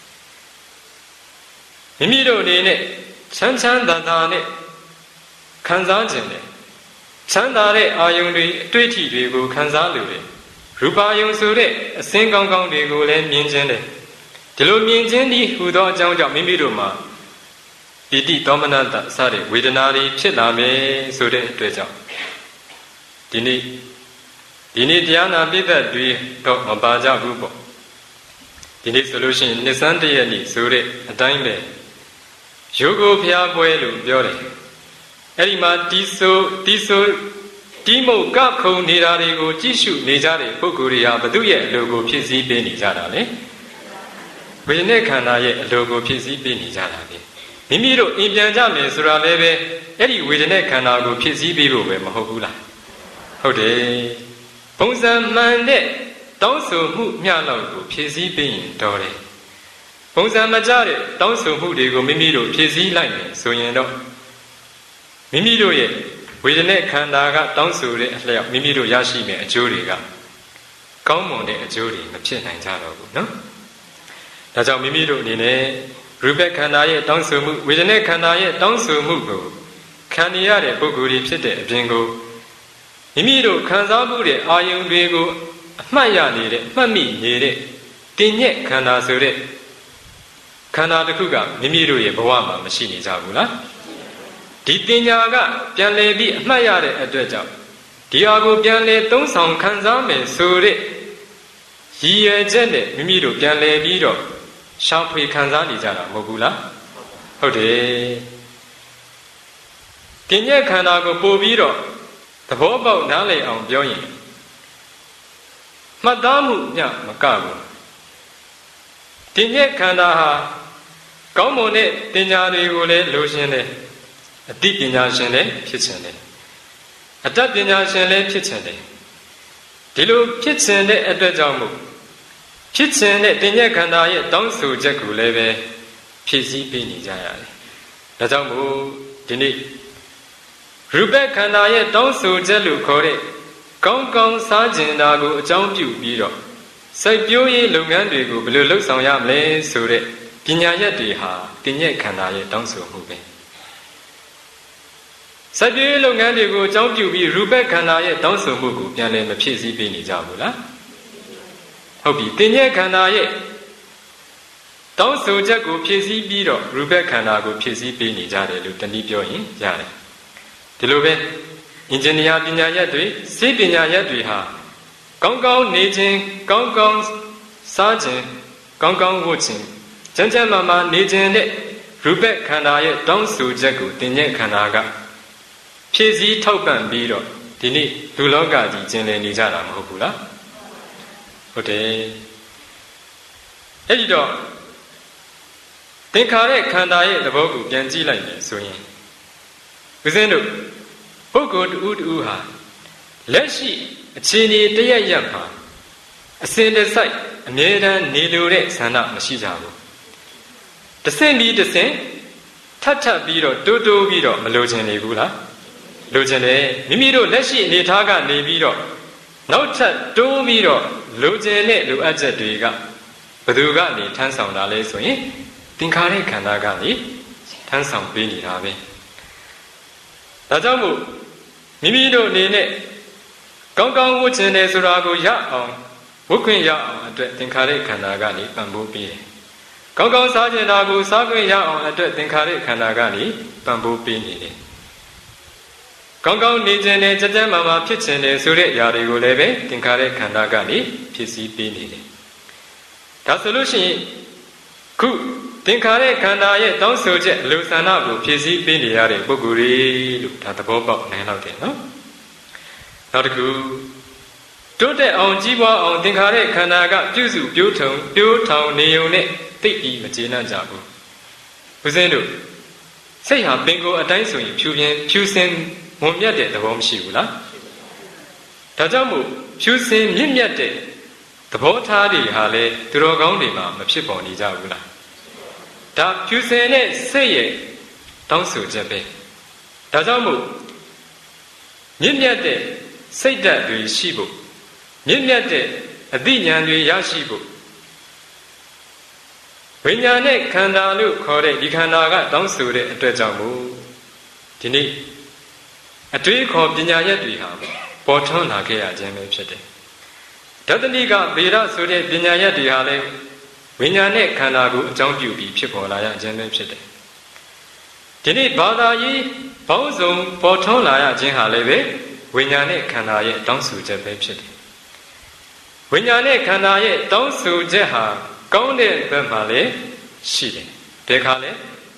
မိမိတို့အနေနဲ့ချမ်းချမ်းသာသာနဲ့ခံစားခြင်းနဲ့ချမ်းသာတဲ့အာယုန်တွေအတွေ့အထိတွေကိုခံစားလို့တယ်ရူပါယုံဆိုတဲ့အစင်းကောင်းကောင်းတွေကိုလည်းမြင်ခြင်းတယ်ဒီလိုမြင်ခြင်းဒီဟူသောအကြောင်းကြောင့်မိမိတို့မှာပိဋိသောမနတစတဲ့ဝေဒနာတွေဖြစ်လာမယ်ဆိုတဲ့အတွက်ကြောင့်ဒီနေ့ဒီနေ့တရားနာပိဋကတ်တွေတော့မပါကြဘူးပေါ့ဒီနေ့ဆိုလို့ရှိရင်နှစ်ဆန်းတရက်နေ့ဆိုတဲ့အတိုင်းပဲရုပ်ကိုဖျားပွဲလို့ပြောတယ်အဲ့ဒီမှာတီးဆိုတီးဆိုတီးမုတ်ကခုံနေတာတွေကိုကြည့်ရှုနေကြတဲ့ပုဂ္ဂိုလ်တွေဟာဘု து ရဲ့အလိုကိုဖြစ်စည်းပေးနေကြတာလေဝေဒနာခန္ဓာရဲ့အလိုကိုဖြစ်စည်းပေးနေကြတာလေမိမိတို့အင်ပြန်ကြမယ်ဆိုတာလည်းပဲအဲ့ဒီဝေဒနာခန္ဓာကိုဖြစ်စည်းပေးဖို့ပဲမဟုတ်ဘူးလားဟုတ်တယ်ပုံစံမှန်တဲ့တောင်းဆိုမှုမျှလောက်ကိုဖြည့်ဆည်းပေးရင်တော်တယ်ပုံစံမကျတဲ့တောင်းဆိုမှုတွေကိုမိမိတို့ဖြည့်ဆည်းလိုက်မယ်ဆိုရင်တော့မိမိတို့ရဲ့ဝေဒနာခန္ဓာကတောင်းဆိုတဲ့အလျောက်မိမိတို့ရရှိမယ့်အကျိုးတွေကကောင်းမွန်တဲ့အကျိုးတွေမဖြစ်နိုင်ကြတော့ဘူးနော်ဒါကြောင့်မိမိတို့အနေနဲ့ရူပခန္ဓာရဲ့တောင်းဆိုမှုဝေဒနာခန္ဓာရဲ့တောင်းဆိုမှုကိုခံရရတဲ့ပုဂ္ဂိုလ်တွေဖြစ်တဲ့အပြင်ကိုမိမိတို့ခံစားမှုတဲ့အာယုန်တွေကိုအမှတ်ရနေတဲ့မှတ်မိနေတဲ့တင်ညက်ခန္ဓာဆိုတဲ့ခန္ဓာတစ်ခုကမိမိတို့ရဲ့ဘဝမှာမရှိနေကြဘူးလားဒီတင်ညာကပြန်လည်ပြီးအမှတ်ရတဲ့အတွက်ကြောင့်ဒီဟာကိုပြန်လည်သုံးဆောင်ခံစားမယ်ဆိုတဲ့ရည်ရွယ်ချက်နဲ့မိမိတို့ပြန်လည်ပြီးတော့ရှာဖွေခံစားနေကြတာမဟုတ်ဘူးလားဟုတ်တယ်တင်ညက်ခန္ဓာကိုပို့ပြီးတော့သဘောပေါက်နားလည်အောင်ပြောရင်မှတ်သားမှုညမကဘူးတင်ညက်ခန္ဓာဟာကောင်းမွန်တဲ့တင်ညာတွေကိုလည်းလိုချင်တယ်အတိပညာရှင်လည်းဖြစ်ချင်တယ်အတ္တပညာရှင်လည်းဖြစ်ချင်တယ်ဒီလိုဖြစ်ချင်တဲ့အတွက်ကြောင့်မို့ဖြစ်ချင်တဲ့တင်ညက်ခန္ဓာရဲ့တောင်းဆိုချက်ကိုလည်းပဲဖြည့်ဆည်းပေးနေကြရတယ်ဒါကြောင့်မို့ဒီနေ့ရူပခန္ဓာရဲ့တောင်းဆိုချက်လို့ခေါ်တဲ့ကောင်းကောင်းစားကျင်တာကိုအကြောင်းပြုပြီးတော့စိုက်ပျိုးရေးလုပ်ငန်းတွေကိုဘယ်လိုလုပ်ဆောင်ရမလဲဆိုတဲ့ပညာရက်တွေဟာတင်ညက်ခန္ဓာရဲ့တောင်းဆိုမှုပဲစိုက်ပျိုးရေးလုပ်ငန်းတွေကိုအကြောင်းပြုပြီးရူပခန္ဓာရဲ့တောင်းဆိုမှုကိုပြန်လည်မဖြည့်ဆည်းပေးနေကြဘူးလားဟုတ်ပြီတင်ညက်ခန္ဓာရဲ့တောင်းဆိုချက်ကိုဖြည့်ဆည်းပြီးတော့ရူပခန္ဓာကိုဖြည့်ဆည်းပေးနေကြတယ်လို့တနည်းပြောရင်ရတယ်ဒီလိုပဲအင်ဂျင်နီယာပညာရပ်တွေစေပညာရပ်တွေဟာကောင်းကောင်းနေခြင်းကောင်းကောင်းစားခြင်းကောင်းကောင်းဝတ်ခြင်းကျမ်းကျမ်းမာမာနေခြင်းနဲ့ရူပခန္ဓာရဲ့တောင်းဆိုချက်ကိုသင်္ညက်ခန္ဓာကဖြည့်ဆည်းထောက်ပံ့ပြီးတော့ဒီနေ့လူလောကကြီးကျင်လည်နေကြတာမဟုတ်ဘူးလားဟုတ်တယ်အဲ့ဒီတော့သင်္ခါရခန္ဓာရဲ့သဘောကိုပြန်ကြည့်လိုက်မယ်ဆိုရင်ဦးဇင်းတို့ပုဂ္ဂိုလ်တူတူဟာလက်ရှိအခြေအနေတရရက်မှာအစဉ်တစိုက်အမြဲတမ်းနေလိုတဲ့ဆန္ဒမရှိကြဘူးတဆင့်ပြီးတဆင့်ထပ်ထပ်ပြီးတော့တိုးတိုးပြီးတော့မလိုချင်နေဘူးလားလိုချင်တယ်မိမိတို့လက်ရှိအနေထားကနေပြီးတော့နောက်ထပ်တိုးပြီးတော့လိုချင်တဲ့လိုအပ်ချက်တွေကဘယ်သူကနေထမ်းဆောင်တာလဲဆိုရင်သင်္ခါရခန္ဓာကနေထမ်းဆောင်ပေးနေတာပဲဒါကြောင့်မို့မိမိတို့အနေနဲ့ကောင်းကောင်းဝတ်ချင်တယ်ဆိုတာကိုရအောင်ဝတ်ခွင့်ရအောင်အတွက်သင်္ခါရခန္ဓာကနေပံ့ပိုးပေးတယ်ကောင်းကောင်းစားချင်တာကိုစားခွင့်ရအောင်အတွက်သင်္ခါရခန္ဓာကနေပံ့ပိုးပေးနေတယ်ကောင်းကောင်းနေခြင်းနဲ့ကြကြမ်းမာမာဖြစ်ခြင်းနဲ့ဆိုတဲ့အရာတွေကိုလည်းပဲသင်္ခါရခန္ဓာကနေဖြစ်စည်းပေးနေတယ်ဒါဆိုလို့ရှိရင်ခုသင်္ခါရခန္ဓာရဲ့တောင်းဆိုချက်လူဆန္ဒကိုဖြည့်ဆည်းပေးနေရတဲ့ပုဂ္ဂိုလ်တွေလို့ဒါသဘောပေါက်နိုင်တော့တယ်နော်နောက်တစ်ခုတိုးတက်အောင်ကြီးပွားအောင်သင်္ခါရခန္ဓာကပြုစုပြိုးထုံပြိုးထောင်နေုံနဲ့သိပြီးမကျေနပ်ကြဘူးဦးဇင်းတို့စိတ်ဟာပင်ကိုယ်အတိုင်းဆိုရင်ဖြူပြင်းဖြူစင်မွန်မြတ်တဲ့သဘောမရှိဘူးလားဒါကြောင့်မို့ဖြူစင်မြင့်မြတ်တဲ့သဘောထားတွေဟာလေသူတော်ကောင်းတွေမှာမဖြစ်ပေါ်နေကြဘူးလားဒါဖြူစင်တဲ့စိတ်ရဲ့တောင်းဆိုချက်ပဲဒါကြောင့်မို့မြင့်မြတ်တဲ့စိတ်ဓာတ်တွေရှိဖို့မြင့်မြတ်တဲ့အသိဉာဏ်တွေရရှိဖို့ဝိညာဉ်နဲ့ခန္ဓာလို့ခေါ်တဲ့ဒီခန္ဓာကတောင်းဆိုတဲ့အတွက်ကြောင့်မို့ဒီနေ့အတွေးခေါ်ပညာရက်တွေဟာပေါ်ထွန်းလာခဲ့ရခြင်းပဲဖြစ်တယ်ဓတ္တနိကဗေဒဆိုတဲ့ပညာရက်တွေဟာလည်းဝိညာဉ်နဲ့ခန္ဓာကိုအကြောင်းပြုပြီးဖြစ်ပေါ်လာရခြင်းပဲဖြစ်တယ်ဒီနေ့ဘာသာရေးဘောင်းစုံပေါ်ထွန်းလာရခြင်းဟာလည်းပဲဝိညာဉ်နဲ့ခန္ဓာရဲ့တောင်းဆိုချက်ပဲဖြစ်တယ်ဝိညာဉ်နဲ့ခန္ဓာရဲ့တောင်းဆိုချက်ဟာကောင်းတဲ့ဘက်မှာလည်းရှိတယ်ဘယ်ခါလဲ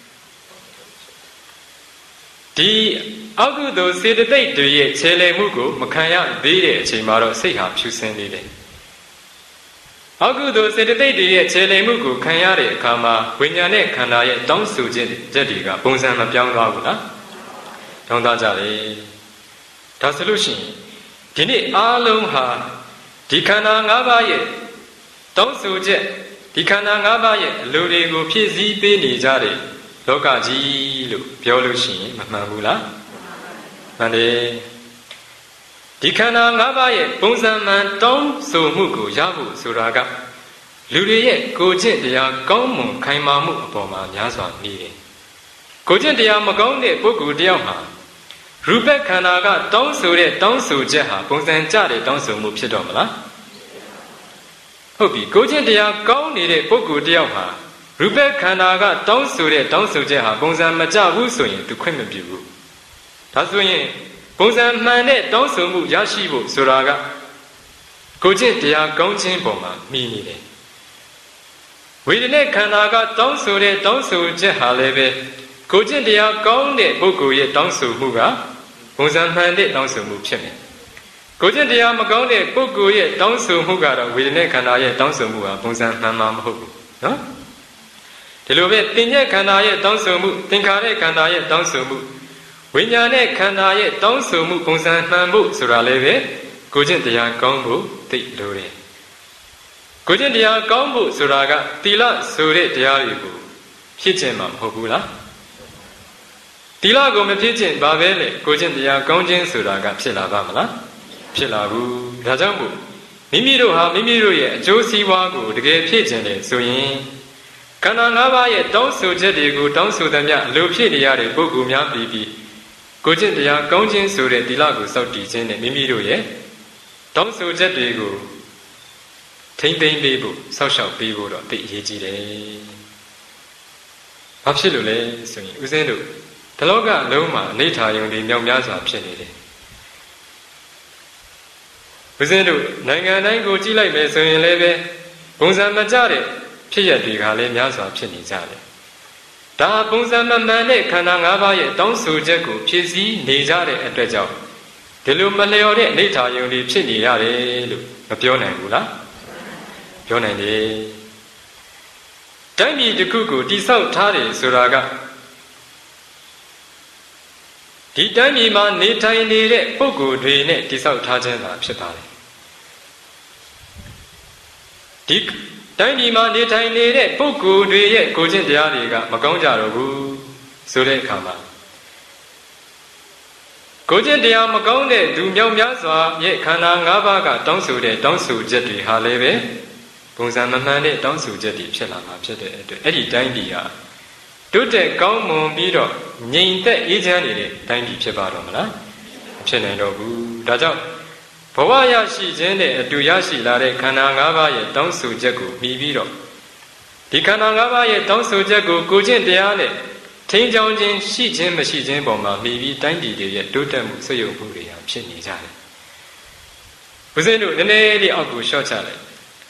ဒီအကုသိုလ်စေတသိက်တွေရဲ့ခြေလှယ်မှုကိုမခံရသေးတဲ့အချိန်မှာတော့စိတ်ဟာဖြူစင်နေတယ်အကုသိုလ်စေတသိက်တွေရဲ့ခြေလှယ်မှုကိုခံရတဲ့အခါမှာဝိညာဉ်နဲ့ခန္ဓာရဲ့တောင်းဆိုချက်တွေကပုံစံမပြောင်းသွားဘူးလားတောင်းသားကြလေဒါဆိုလို့ရှိရင်ဒီနေ့အားလုံးဟာဒီခန္ဓာ၅ပါးရဲ့တောင်းဆိုချက်ဒီခန္ဓာ၅ပါးရဲ့အလိုတွေကိုဖြည့်ဆည်းပေးနေကြတဲ့လောကကြီးလို့ပြောလို့ရှိရင်မမှန်ဘူးလားမှန်တယ်ဒီခန္ဓာ၅ပါးရဲ့ပုံစံမှန်တောင်းဆိုမှုကိုရဖို့ဆိုတာကလူတွေရဲ့ကိုယ်ကျင့်တရားကောင်းမွန်ခိုင်မာမှုအပေါ်မှာများစွာနေတယ်ကိုယ်ကျင့်တရားမကောင်းတဲ့ပုဂ္ဂိုလ်တယောက်မှာရူပခန္ဓာကတောင်းဆိုတဲ့တောင်းဆိုချက်ဟာပုံစံကျတဲ့တောင်းဆိုမှုဖြစ်တော့မလားဟုတ်ပြီကိုယ်ကျင့်တရားကောင်းနေတဲ့ပုဂ္ဂိုလ်တယောက်ဟာရူပခန္ဓာကတောင်းဆိုတဲ့တောင်းဆိုချက်ဟာပုံစံမကျဘူးဆိုရင်သူခွင့်မပြုဘူးဒါဆိုရင်ပုံစံမှန်တဲ့တောင်းဆိုမှုရရှိဖို့ဆိုတာကကိုယ်ကျင့်တရားကောင်းခြင်းပေါ်မှာမှီနေတယ်ဝေဒနာခန္ဓာကတောင်းဆိုတဲ့တောင်းဆိုချက်ဟာလည်းပဲကိုယ်ကျင့်တရားကောင်းတဲ့ပုဂ္ဂိုလ်ရဲ့တောင်းဆိုမှုကပုံစံမှန်တဲ့တောင်းဆိုမှုဖြစ်မယ်ကိုယ်ကျင့်တရားမကောင်းတဲ့ပုဂ္ဂိုလ်ရဲ့တောင်းဆိုမှုကတော့ဝေဒနာခန္ဓာရဲ့တောင်းဆိုမှုဟာပုံစံမှန်မှာမဟုတ်ဘူးနော်ဒီလိုပဲသင်္ညက်ခန္ဓာရဲ့တောင်းဆိုမှုသင်္ခါရခန္ဓာရဲ့တောင်းဆိုမှုဝိညာဉ်နဲ့ခန္ဓာရဲ့တောင်းဆိုမှုပုံစံမှန်ဖို့ဆိုတာလည်းပဲကိုယ်ကျင့်တရားကောင်းဖို့သိလိုတယ်ကိုယ်ကျင့်တရားကောင်းဖို့ဆိုတာကသီလဆိုတဲ့တရားတွေကိုဖြစ်ခြင်းမှာမဟုတ်ဘူးလားသီလကိုမဖြစ်ခြင်းဘာပဲလေကိုယ်ကျင့်တရားကောင်းခြင်းဆိုတာကဖြစ်လာပါမလားဖြစ်လာဘူးဒါကြောင့်မို့မိမိတို့ဟာမိမိတို့ရဲ့အကျိုးစီးပွားကိုတကယ်ဖြစ်ခြင်းလေဆိုရင်ခန္ဓာ၅ပါးရဲ့တောင်းဆိုချက်တွေကိုတောင်းဆိုသမျှအလိုဖြစ်နေရတဲ့ပုဂ္ဂိုလ်များပြီးပြီးကိုကျင့်တရားကောင်းခြင်းဆိုတဲ့သီလကိုစောင့်တည်ခြင်းနဲ့မိမိတို့ရဲ့တောင်းဆိုချက်တွေကိုထိမ့်သိမ့်ပေးဖို့စောင့်ရှောက်ပေးဖို့တော့သိအရေးကြီးတယ်ဘာဖြစ်လို့လဲဆိုရင်ဦးဇင်းတို့ဒီလောကလုံးမှာအနေထားယုံဒီမြောက်များစွာဖြစ်နေတယ်ဦးဇင်းတို့နိုင်ငံတိုင်းကိုကြည့်လိုက်မယ်ဆိုရင်လည်းပဲပုံစံမကျတဲ့ဖြစ်ရတွေကလည်းများစွာဖြစ်နေကြတယ်ဒါပုံစံမမှန်တဲ့ခန္ဓာ၅ပါးရဲ့တောင်းဆိုချက်ကိုဖြည့်ဆည်းနေကြတဲ့အတွက်ကြောင့်ဒီလိုမလျော်တဲ့အနေထားယုံတွေဖြစ်နေရတယ်လို့မပြောနိုင်ဘူးလားပြောနိုင်တယ်တိုင်းပြည်တစ်ခုကိုတိဆောက်ထားတယ်ဆိုတာကဒီတိုင်းပြည်မှာနေထိုင်နေတဲ့ပုဂ္ဂိုလ်တွေနဲ့တိဆောက်ထားခြင်းသာဖြစ်ပါတယ်ဒီတိုင်းပြည်မှာနေထိုင်နေတဲ့ပုဂ္ဂိုလ်တွေရဲ့ကိုယ်ကျင့်တရားတွေကမကောင်းကြတော့ဘူးဆိုတဲ့အခါမှာကိုယ်ကျင့်တရားမကောင်းတဲ့သူမြောက်များစွာရဲ့ခန္ဓာ၅ပါးကတောင်းဆိုတဲ့တောင်းဆိုချက်တွေဟာလည်းပဲပုံစံမမှန်တဲ့တောင်းဆိုချက်တွေဖြစ်လာမှာဖြစ်တဲ့အတွက်အဲ့ဒီတိုင်းပြည်ဟာတိုးတက်ကောင်းမွန်ပြီးတော့ငြိမ်သက်အေးချမ်းနေတဲ့တိုင်းပြည်ဖြစ်ပါတော့မလားမဖြစ်နိုင်တော့ဘူးဒါကြောင့်ဘဝရရှိခြင်းနဲ့အတူရရှိလာတဲ့ခန္ဓာ၅ပါးရဲ့တောင်းဆိုချက်ကိုမှီပြီးတော့ဒီခန္ဓာ၅ပါးရဲ့တောင်းဆိုချက်ကိုကိုကျင့်တရားနဲ့ထိန်းချောင်းခြင်းရှိခြင်းမရှိခြင်းပေါ်မှာမှီပြီးတိုင်းပြည်တွေရဲ့တိုးတက်မှုဆွေးယုံမှုတွေဟာဖြစ်နေကြတယ်ဦးဇင်းတို့နည်းနည်းလေးအောက်ကိုလျှော့ချလိုက်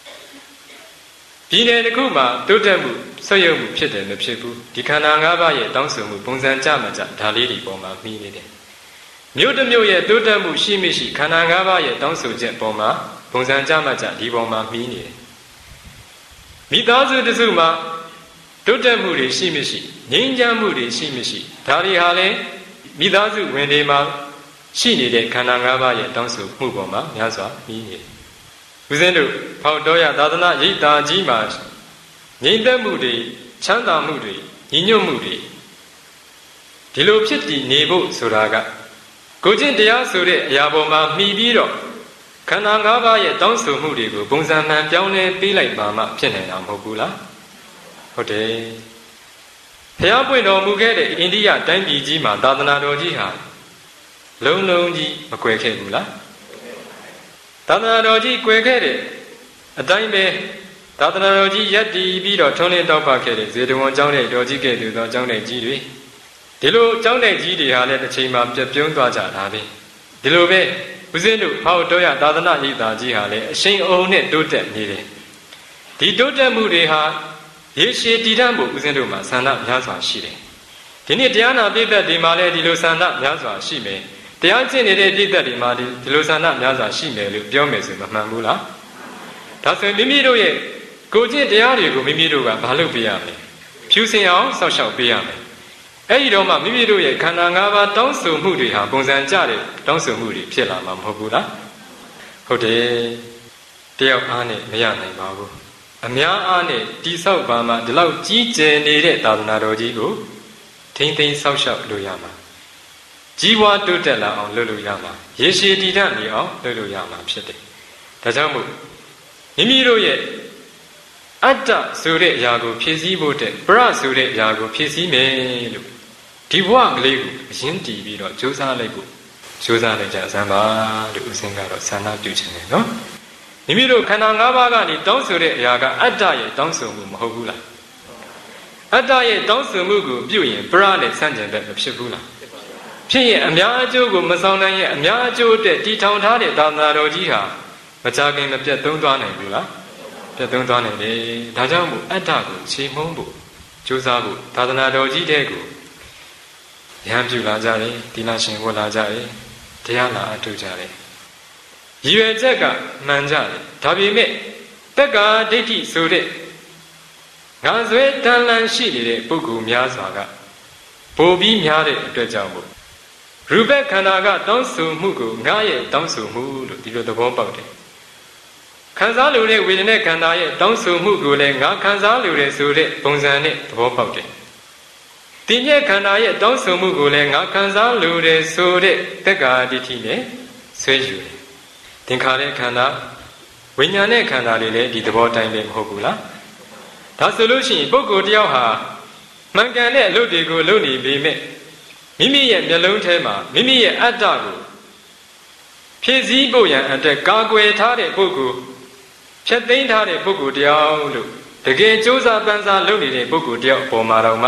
ပြည်နယ်တစ်ခုမှာတိုးတက်မှုဆွေးယုံမှုဖြစ်တယ်မဖြစ်ဘူးဒီခန္ဓာ၅ပါးရဲ့တောင်းဆိုမှုပုံစံကြမှာကြဒါလေးတွေပေါ်မှာမှီနေတယ်မြို့တစ်မြို့ရဲ့တိုးတက်မှုရှိမရှိခန္ဓာ၅ပါးရဲ့တောင်းဆိုချက်ပေါ်မှာပုံစံကြမှာကြဒီပေါ်မှာမှီနေတယ်မိသားစုတစ်စုမှာတိုးတက်မှုတွေရှိမရှိငြိမ်းချမ်းမှုတွေရှိမရှိဒါတွေဟာလည်းမိသားစုဝင်တွေမှာရှိနေတဲ့ခန္ဓာ၅ပါးရဲ့တောင်းဆိုမှုပေါ်မှာများစွာမှီနေတယ်ဦးဇင်းတို့ဖောက်တော်ရသာသနာရိပ်သာကြီးမှာငြိမ်သက်မှုတွေချမ်းသာမှုတွေညီညွတ်မှုတွေဒီလိုဖြစ်တည်နေဖို့ဆိုတာကကိုကျင့်တရားဆိုတဲ့အရာပေါ်မှာမှီပြီးတော့ခန္ဓာ၅ပါးရဲ့တောင်းဆိုမှုတွေကိုပုံစံမှန်ပြောင်းလဲပေးလိုက်ပါမှဖြစ်နိုင်တာမဟုတ်ဘူးလားဟုတ်တယ်ဘုရားပွင့်တော်မူခဲ့တဲ့အိန္ဒိယတိုင်းပြည်ကြီးမှာသာသနာတော်ကြီးဟာလုံးလုံးကြီးမကွယ်ခဲ့ဘူးလားသာသနာတော်ကြီးကွယ်ခဲ့တဲ့အတိုင်းပဲသာသနာတော်ကြီးယက်တည်ပြီးတော့ထုံးလင်းတောက်ပခဲ့တဲ့ဇေတဝန်ကျောင်းတဲ့တော်ကြီးကဲ့သို့သောကျောင်းတဲ့ကြီးတွေဒီလိုကျောင်းတဲ့ကြီးတွေဟာလည်းတစ်ချိန်မှာပြတ်ပြုံးသွားကြတာပဲဒီလိုပဲဦးဇင်းတို့ဖောက်တော်ရသာသနာရိပ်သာကြီးဟာလည်းအရှိန်အဟုန်နဲ့တိုးတက်နေတယ်ဒီတိုးတက်မှုတွေဟာရေရှည်တည်တံ့ဖို့ဦးဇင်းတို့မှာဆန္ဒများစွာရှိတယ်ဒီနေ့တရားနာပိဋကတ်တွေမှာလည်းဒီလိုဆန္ဒများစွာရှိမယ်တရားကျင့်နေတဲ့ပိဋကတ်တွေမှာဒီလိုဆန္ဒများစွာရှိမယ်လို့ပြောမယ်ဆိုမမှန်ဘူးလားဒါဆိုရင်မိမိတို့ရဲ့ကိုကျင့်တရားတွေကိုမိမိတို့ကဘာလုပ်ပေးရမလဲဖြူစင်အောင်စောင့်ရှောက်ပေးရမယ်အဲ့ဒီတော့မှမိမိတို့ရဲ့ခန္ဓာ၅ပါးတောင်းဆိုမှုတွေဟာပုံစံကျတဲ့တောင်းဆိုမှုတွေဖြစ်လာမှာမဟုတ်ဘူးလားဟုတ်တယ်တယောက်အားနဲ့မရနိုင်ပါဘူးအများအားနဲ့တိဆောက်ပါမှဒီလောက်ကြီးကျယ်နေတဲ့သာသနာတော်ကြီးကိုထိမ့်သိမ်းဆောက်ရှောက်လို့ရမှာကြီးပွားတိုးတက်လာအောင်လုပ်လို့ရမှာရေရှည်တည်တံ့နေအောင်လုပ်လို့ရမှာဖြစ်တယ်ဒါကြောင့်မို့မိမိတို့ရဲ့အတ္တဆိုတဲ့အရာကိုဖြည့်ဆည်းဖို့တဲ့ပရဆိုတဲ့အရာကိုဖြည့်ဆည်းမယ်လို့ဒီဘဝကလေးကိုအရင်တည်ပြီးတော့ကြိုးစားလိုက်ဖို့ကြိုးစားလိုက်ကြစမ်းပါလို့ဦးစင်ကတော့ဆန္ဒပြုခြင်းတယ်နော်မိမိတို့ခန္ဓာ၅ပါးကနေတောင်းဆိုတဲ့အရာကအတ္တရဲ့တောင်းဆိုမှုမဟုတ်ဘူးလားအတ္တရဲ့တောင်းဆိုမှုကိုပြုရင်ပရနဲ့ဆန့်ကျင်ဘက်မဖြစ်ဘူးလားဖြစ်ရင်အများအကျိုးကိုမဆောင်နိုင်ရဲ့အများအကျိုးအတွက်တည်ထောင်ထားတဲ့သာသနာတော်ကြီးဟာမကြခင်မပြတ်သုံးသွားနိုင်ဘူးလားပြတ်သုံးသွားနိုင်တယ်ဒါကြောင့်မို့အတ္တကိုခြေမှုန်းဖို့ကြိုးစားဖို့သာသနာတော်ကြီးတဲ့ကိုရဟန်းပြုလာကြတယ်တိလရှင်ဝတ်လာကြတယ်တရားနာအထုကြတယ်ရည်ရွယ်ချက်ကမှန်ကြတယ်ဒါပေမဲ့တက္ကာဒိဋ္ဌိဆိုတဲ့ငါဆွဲတန်လန်ရှိနေတဲ့ပုဂ္ဂိုလ်များစွာကပိုပြီးများတဲ့အတွက်ကြောင့်မို့ရူပခန္ဓာကတောင်းဆိုမှုကိုငါရဲ့တောင်းဆိုမှုလို့ဒီလိုသဘောပေါက်တယ်ခံစားလို့တဲ့ဝေဒနာခန္ဓာရဲ့တောင်းဆိုမှုကိုလည်းငါခံစားလို့တဲ့ဆိုတဲ့ပုံစံနဲ့သဘောပေါက်တယ်။တင်ညက်ခန္ဓာရဲ့တောင်းဆိုမှုကိုလည်းငါခံစားလို့တဲ့ဆိုတဲ့တက္ကာဒိဋ္ဌိနဲ့ဆွဲယူတယ်။သင်္ခါရခန္ဓာဝိညာဉ်နဲ့ခန္ဓာတွေလည်းဒီသဘောတိုင်းပဲမဟုတ်ဘူးလား။ဒါဆိုလို့ရှိရင်ပုဂ္ဂိုလ်တယောက်ဟာမှန်ကန်တဲ့အလုပ်တွေကိုလုပ်နေပေမဲ့မိမိရဲ့မျက်လုံးထဲမှာမိမိရဲ့အတ္တကိုဖြည့်ဆည်းဖို့ရန်အတွက်ကာကွယ်ထားတဲ့ပုဂ္ဂိုလ်ဖြတ်သိမ်းထားတဲ့ပုဂ္ဂိုလ်တယောက်လို့တကယ်ကြိုးစားပန်းစားလုပ်နေတဲ့ပုဂ္ဂိုလ်တယောက်အပေါ်မှာတော့မှ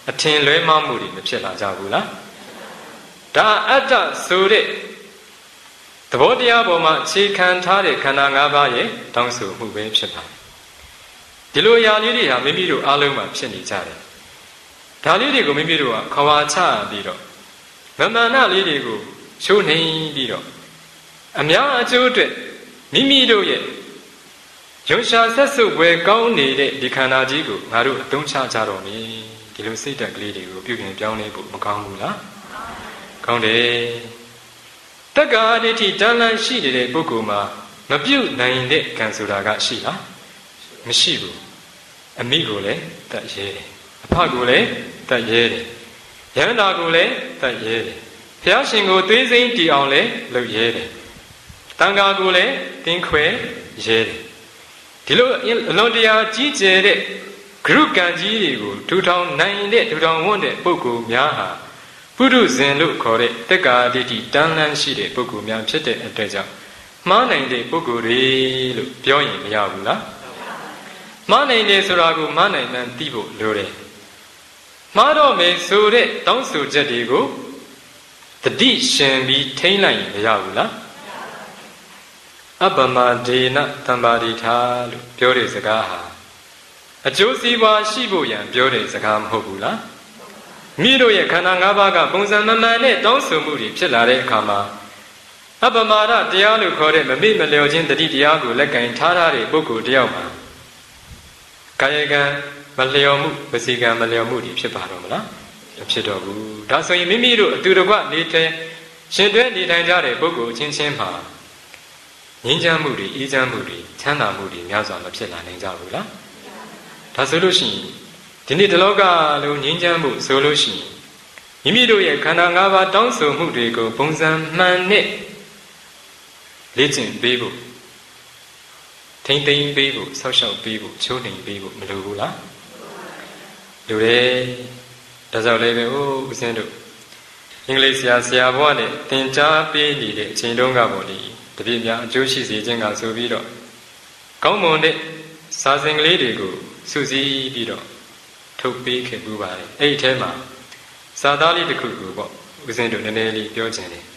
အထင်လွဲမှားမှုတွေမဖြစ်လာကြဘူးလားဒါအတ္တဆိုတဲ့သဘောတရားပေါ်မှာအခြေခံထားတဲ့ခန္ဓာ၅ပါးရဲ့တောင်းဆိုမှုပဲဖြစ်ပါတယ်ဒီလိုအရာလေးတွေဟာမိမိတို့အားလုံးမှာဖြစ်နေကြတယ်ဒါလေးတွေကိုမိမိတို့ကခွာချပြီးတော့မမာနလေးတွေကိုချိုးနှိမ်ပြီးတော့အများအကျိုးအတွက်မိမိတို့ရဲ့ရုံရှာဆက်စုပ်ပွဲကောင်းနေတဲ့ဒီခန္ဓာကြီးကိုငါတို့အသုံးချကြတော့မယ်ဒီလိုစိတ်ဓာတ်ကလေးတွေကိုပြုပြင်ပြောင်းလဲဖို့မကောင်းဘူးလားကောင်းတယ်တက္ကာဒိဋ္ဌိတန်လန်းရှိနေတဲ့ပုဂ္ဂိုလ်မှာမပြုတ်နိုင်တဲ့ကံဆိုတာကရှိလားမရှိဘူးအမိကိုလည်းတတ်ရဲတယ်အဖကိုလည်းတတ်ရဲတယ်ယန္တာကိုလည်းတတ်ရဲတယ်ဘုရားရှင်ကိုသွေးစိမ်းတီအောင်လည်းလုပ်ရဲတယ်တန်ခါကိုလည်းတင်းခွဲရဲတယ်ဒီလိုအလွန်တရာကြီးကျယ်တဲ့ဂရုကံကြီးတွေကိုထူထောင်နိုင်တဲ့ထူထောင်ဝတ်တဲ့ပုဂ္ဂိုလ်များဟာပုထုဇဉ်လို့ခေါ်တဲ့တက္ကာဒိဋ္ဌိတန်လန်းရှိတဲ့ပုဂ္ဂိုလ်များဖြစ်တဲ့အတွက်ကြောင့်မှားနိုင်တဲ့ပုဂ္ဂိုလ်တွေလို့ပြောရင်မရဘူးလားမှားနိုင်တယ်ဆိုတာကိုမှားနိုင်မှန်းသိဖို့လိုတယ်မှားတော့မယ်ဆိုတဲ့တောင်းဆိုချက်တွေကိုတတိရှင်ပြီးထိမ့်လိုက်ရင်မရဘူးလားအပ္ပမဒေနတံပါတိထာလို့ပြောတဲ့စကားဟာအကျိုးစီးပွားရှိဖို့ရန်ပြောတဲ့စကားမဟုတ်ဘူးလားမိတို့ရဲ့ခန္ဓာ၅ပါးကပုံစံမမှန်တဲ့တောင်းဆိုမှုတွေဖြစ်လာတဲ့အခါမှာအပ္ပမဒတရားလို့ခေါ်တဲ့မမေ့မလျော်ခြင်းတတိတရားကိုလက်ကင်ထားထားတဲ့ပုဂ္ဂိုလ်တယောက်မှာကာယကံမလျော်မှုဝစီကံမလျော်မှုတွေဖြစ်ပါတော့မလားမဖြစ်တော့ဘူးဒါဆိုရင်မိမိတို့အတူတကွနေတဲ့ရှင်တွဲနေထိုင်ကြတဲ့ပုဂ္ဂိုလ်ချင်းချင်းမှာငြိမ်းချမ်းမှုတွေအေးချမ်းမှုတွေချမ်းသာမှုတွေများစွာမဖြစ်လာနိုင်ကြဘူးလားဒါဆိုလို့ရှိရင်ဒီနေ့ဒီလောကလုံးငြိမ်းချမ်းမှုဆိုလို့ရှိရင်မိမိတို့ရဲ့ခန္ဓာ၅ပါးတောင်းဆိုမှုတွေကိုပုံစံမှန်နဲ့လေ့ကျင့်ပေးဖို့ထိမ့်သိမ်းပေးဖို့ဆောက်ရှောက်ပေးဖို့ချိုးနှိမ်ပေးဖို့မလိုဘူးလားလိုတယ်ဒါကြောင့်လည်းပဲဟိုဦးဇင်းတို့အင်္ဂလိပ်ဆရာဆရာဘွားနဲ့သင်ကြားပေးနေတဲ့အချိန်တုန်းကပေါ့လေတပြည့်များအကျိုးရှိစေခြင်းကဆိုပြီးတော့ကောင်းမွန်တဲ့စာစဉ်ကလေးတွေကိုစုစည်းပြီးတော့ထုတ်ပေးခဲ့ပူပါတယ်အဲ့ဒီထဲမှာစာသားလေးတစ်ခုကိုပေါ့ဦးဇင်းတို့နည်းနည်းလေးပြောချင်တယ်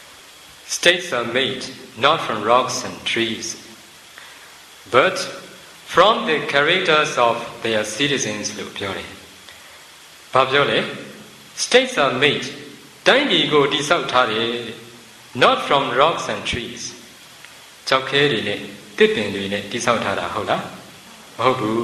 States are made not from rocks and trees but from the characters of their citizens လို့ပြောတယ်ဘာပြောလဲ States are made တိုင်းပြည်ကိုတည်ဆောက်ထားတယ် not from rocks and trees ကျောက်ခဲတွေနဲ့တစ်ပင်တွေနဲ့တည်ဆောက်ထားတာဟုတ်လားမဟုတ်ဘူး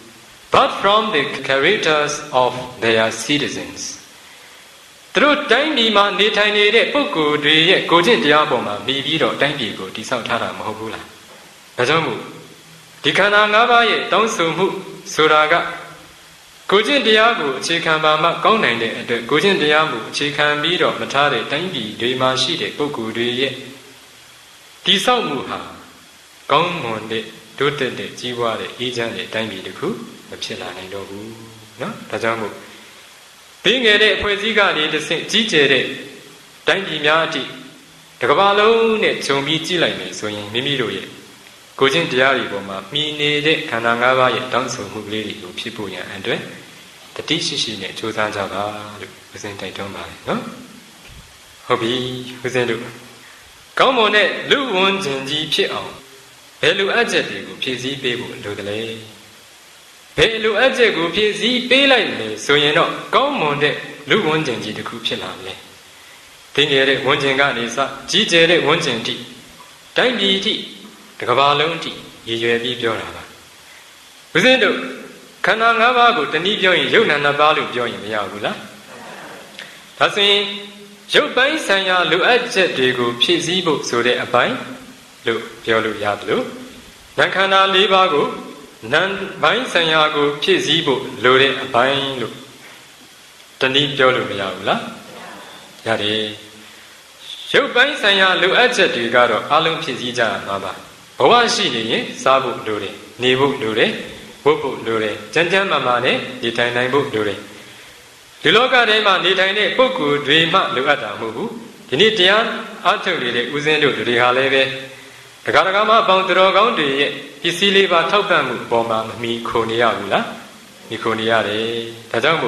but from the characters of their citizens သူတို့တိုင်းပြည်မှာနေထိုင်နေတဲ့ပုဂ္ဂိုလ်တွေရဲ့ကိုယ်ကျင့်တရားပေါ်မှာမြည်ပြီးတော့တိုင်းပြည်ကိုတည်ဆောက်ထားတာမဟုတ်ဘူးလားဒါကြောင့်မို့ဒီခန္ဓာ၅ပါးရဲ့တောင်းဆိုမှုဆိုတာကကိုယ်ကျင့်တရားကိုအခြေခံပါမှကောင်းနိုင်တဲ့အတွက်ကိုယ်ကျင့်တရားကိုအခြေခံပြီးတော့မထားတဲ့တိုင်းပြည်တွေမှာရှိတဲ့ပုဂ္ဂိုလ်တွေရဲ့တည်ဆောက်မှုဟာကောင်းမွန်တဲ့တိုးတက်တဲ့ကြီးပွားတဲ့အေးချမ်းတဲ့တိုင်းပြည်တစ်ခုမဖြစ်လာနိုင်တော့ဘူးเนาะဒါကြောင့်မို့ပြီးငယ်တဲ့အဖွဲ့အစည်းကနေတစ်ဆင့်ကြီးကျယ်တဲ့တိုင်းပြည်များအထိတစ်ကမ္ဘာလုံးနဲ့ဂျုံပြီးကြည့်လိုက်မယ်ဆိုရင်မိမိတို့ရဲ့ကိုချင်းတရားတွေပေါ်မှာမြည်နေတဲ့ခန္ဓာ၅ပါးရဲ့တောင်းဆိုမှုကလေးတွေကိုဖြစ်ဖို့ရန်အတွက်တတိရှိရှိနဲ့ကြိုးစားကြပါလို့ဦးဇင်းတိုက်တွန်းပါတယ်နော်ဟုတ်ပြီဦးဇင်းတို့ကောင်းမွန်တဲ့လူဝန်ကျင်ကြီးဖြစ်အောင်ဘယ်လိုအပ်ချက်တွေကိုဖြည့်ဆည်းပေးဖို့လိုတယ်လဲဘယ်လိုအပ်ချက်ကိုဖြည့်ဆည်းပေးလိုက်လဲဆိုရင်တော့ကောင်းမွန်တဲ့လူဝန်ကျင်ကြီးတစ်ခုဖြစ်လာမယ်သင်ငယ်တဲ့ဝန်ကျင်ကနေစကြီးကျယ်တဲ့ဝန်ကျင်အထိတိုင်းပြည်အထိတကဘာလုံးအထိရည်ရွယ်ပြီးပြောတာပါဦးဇင်းတို့ခန္ဓာ၅ပါးကိုတနည်းပြောရင်ယုတ်နာနှစ်ပါးလို့ပြောရင်မရဘူးလားဒါဆိုရင်ရုပ်ပိုင်းဆိုင်ရာလိုအပ်ချက်တွေကိုဖြည့်ဆည်းဖို့ဆိုတဲ့အပိုင်းလို့ပြောလို့ရတယ်လို့နာမ်ခန္ဓာ၄ပါးကိုနာမ်ပိုင်းဆိုင်ရာကိုဖြည့်ဆည်းဖို့လိုတဲ့အပိုင်းလို့တနည်းပြောလို့မရဘူးလားရတယ်ရုပ်ပိုင်းဆိုင်ရာလိုအပ်ချက်တွေကတော့အလုံးဖြည့်ဆည်းကြရမှာပါဘဝရှိနေရင်စားဖို့လိုတယ်နေဖို့လိုတယ်ဝတ်ဖို့လိုတယ်ကြမ်းကြမ်းမာမာနဲ့နေထိုင်နိုင်ဖို့လိုတယ်ဒီလောကထဲမှာနေထိုင်တဲ့ပုဂ္ဂိုလ်တွေမှလိုအပ်တာမဟုတ်ဘူးဒီနေ့တရားအားထုတ်နေတဲ့ဦးဇင်းတို့တွေဟာလည်းပဲတက္ကရာမအပေါင်းတော်ကောင်းတွေရဲ့ပစ္စည်းလေးပါထောက်ပံ့မှုပေါ်မှာမမီခိုနေရဘူးလားမီခိုနေရတယ်ဒါကြောင့်မို့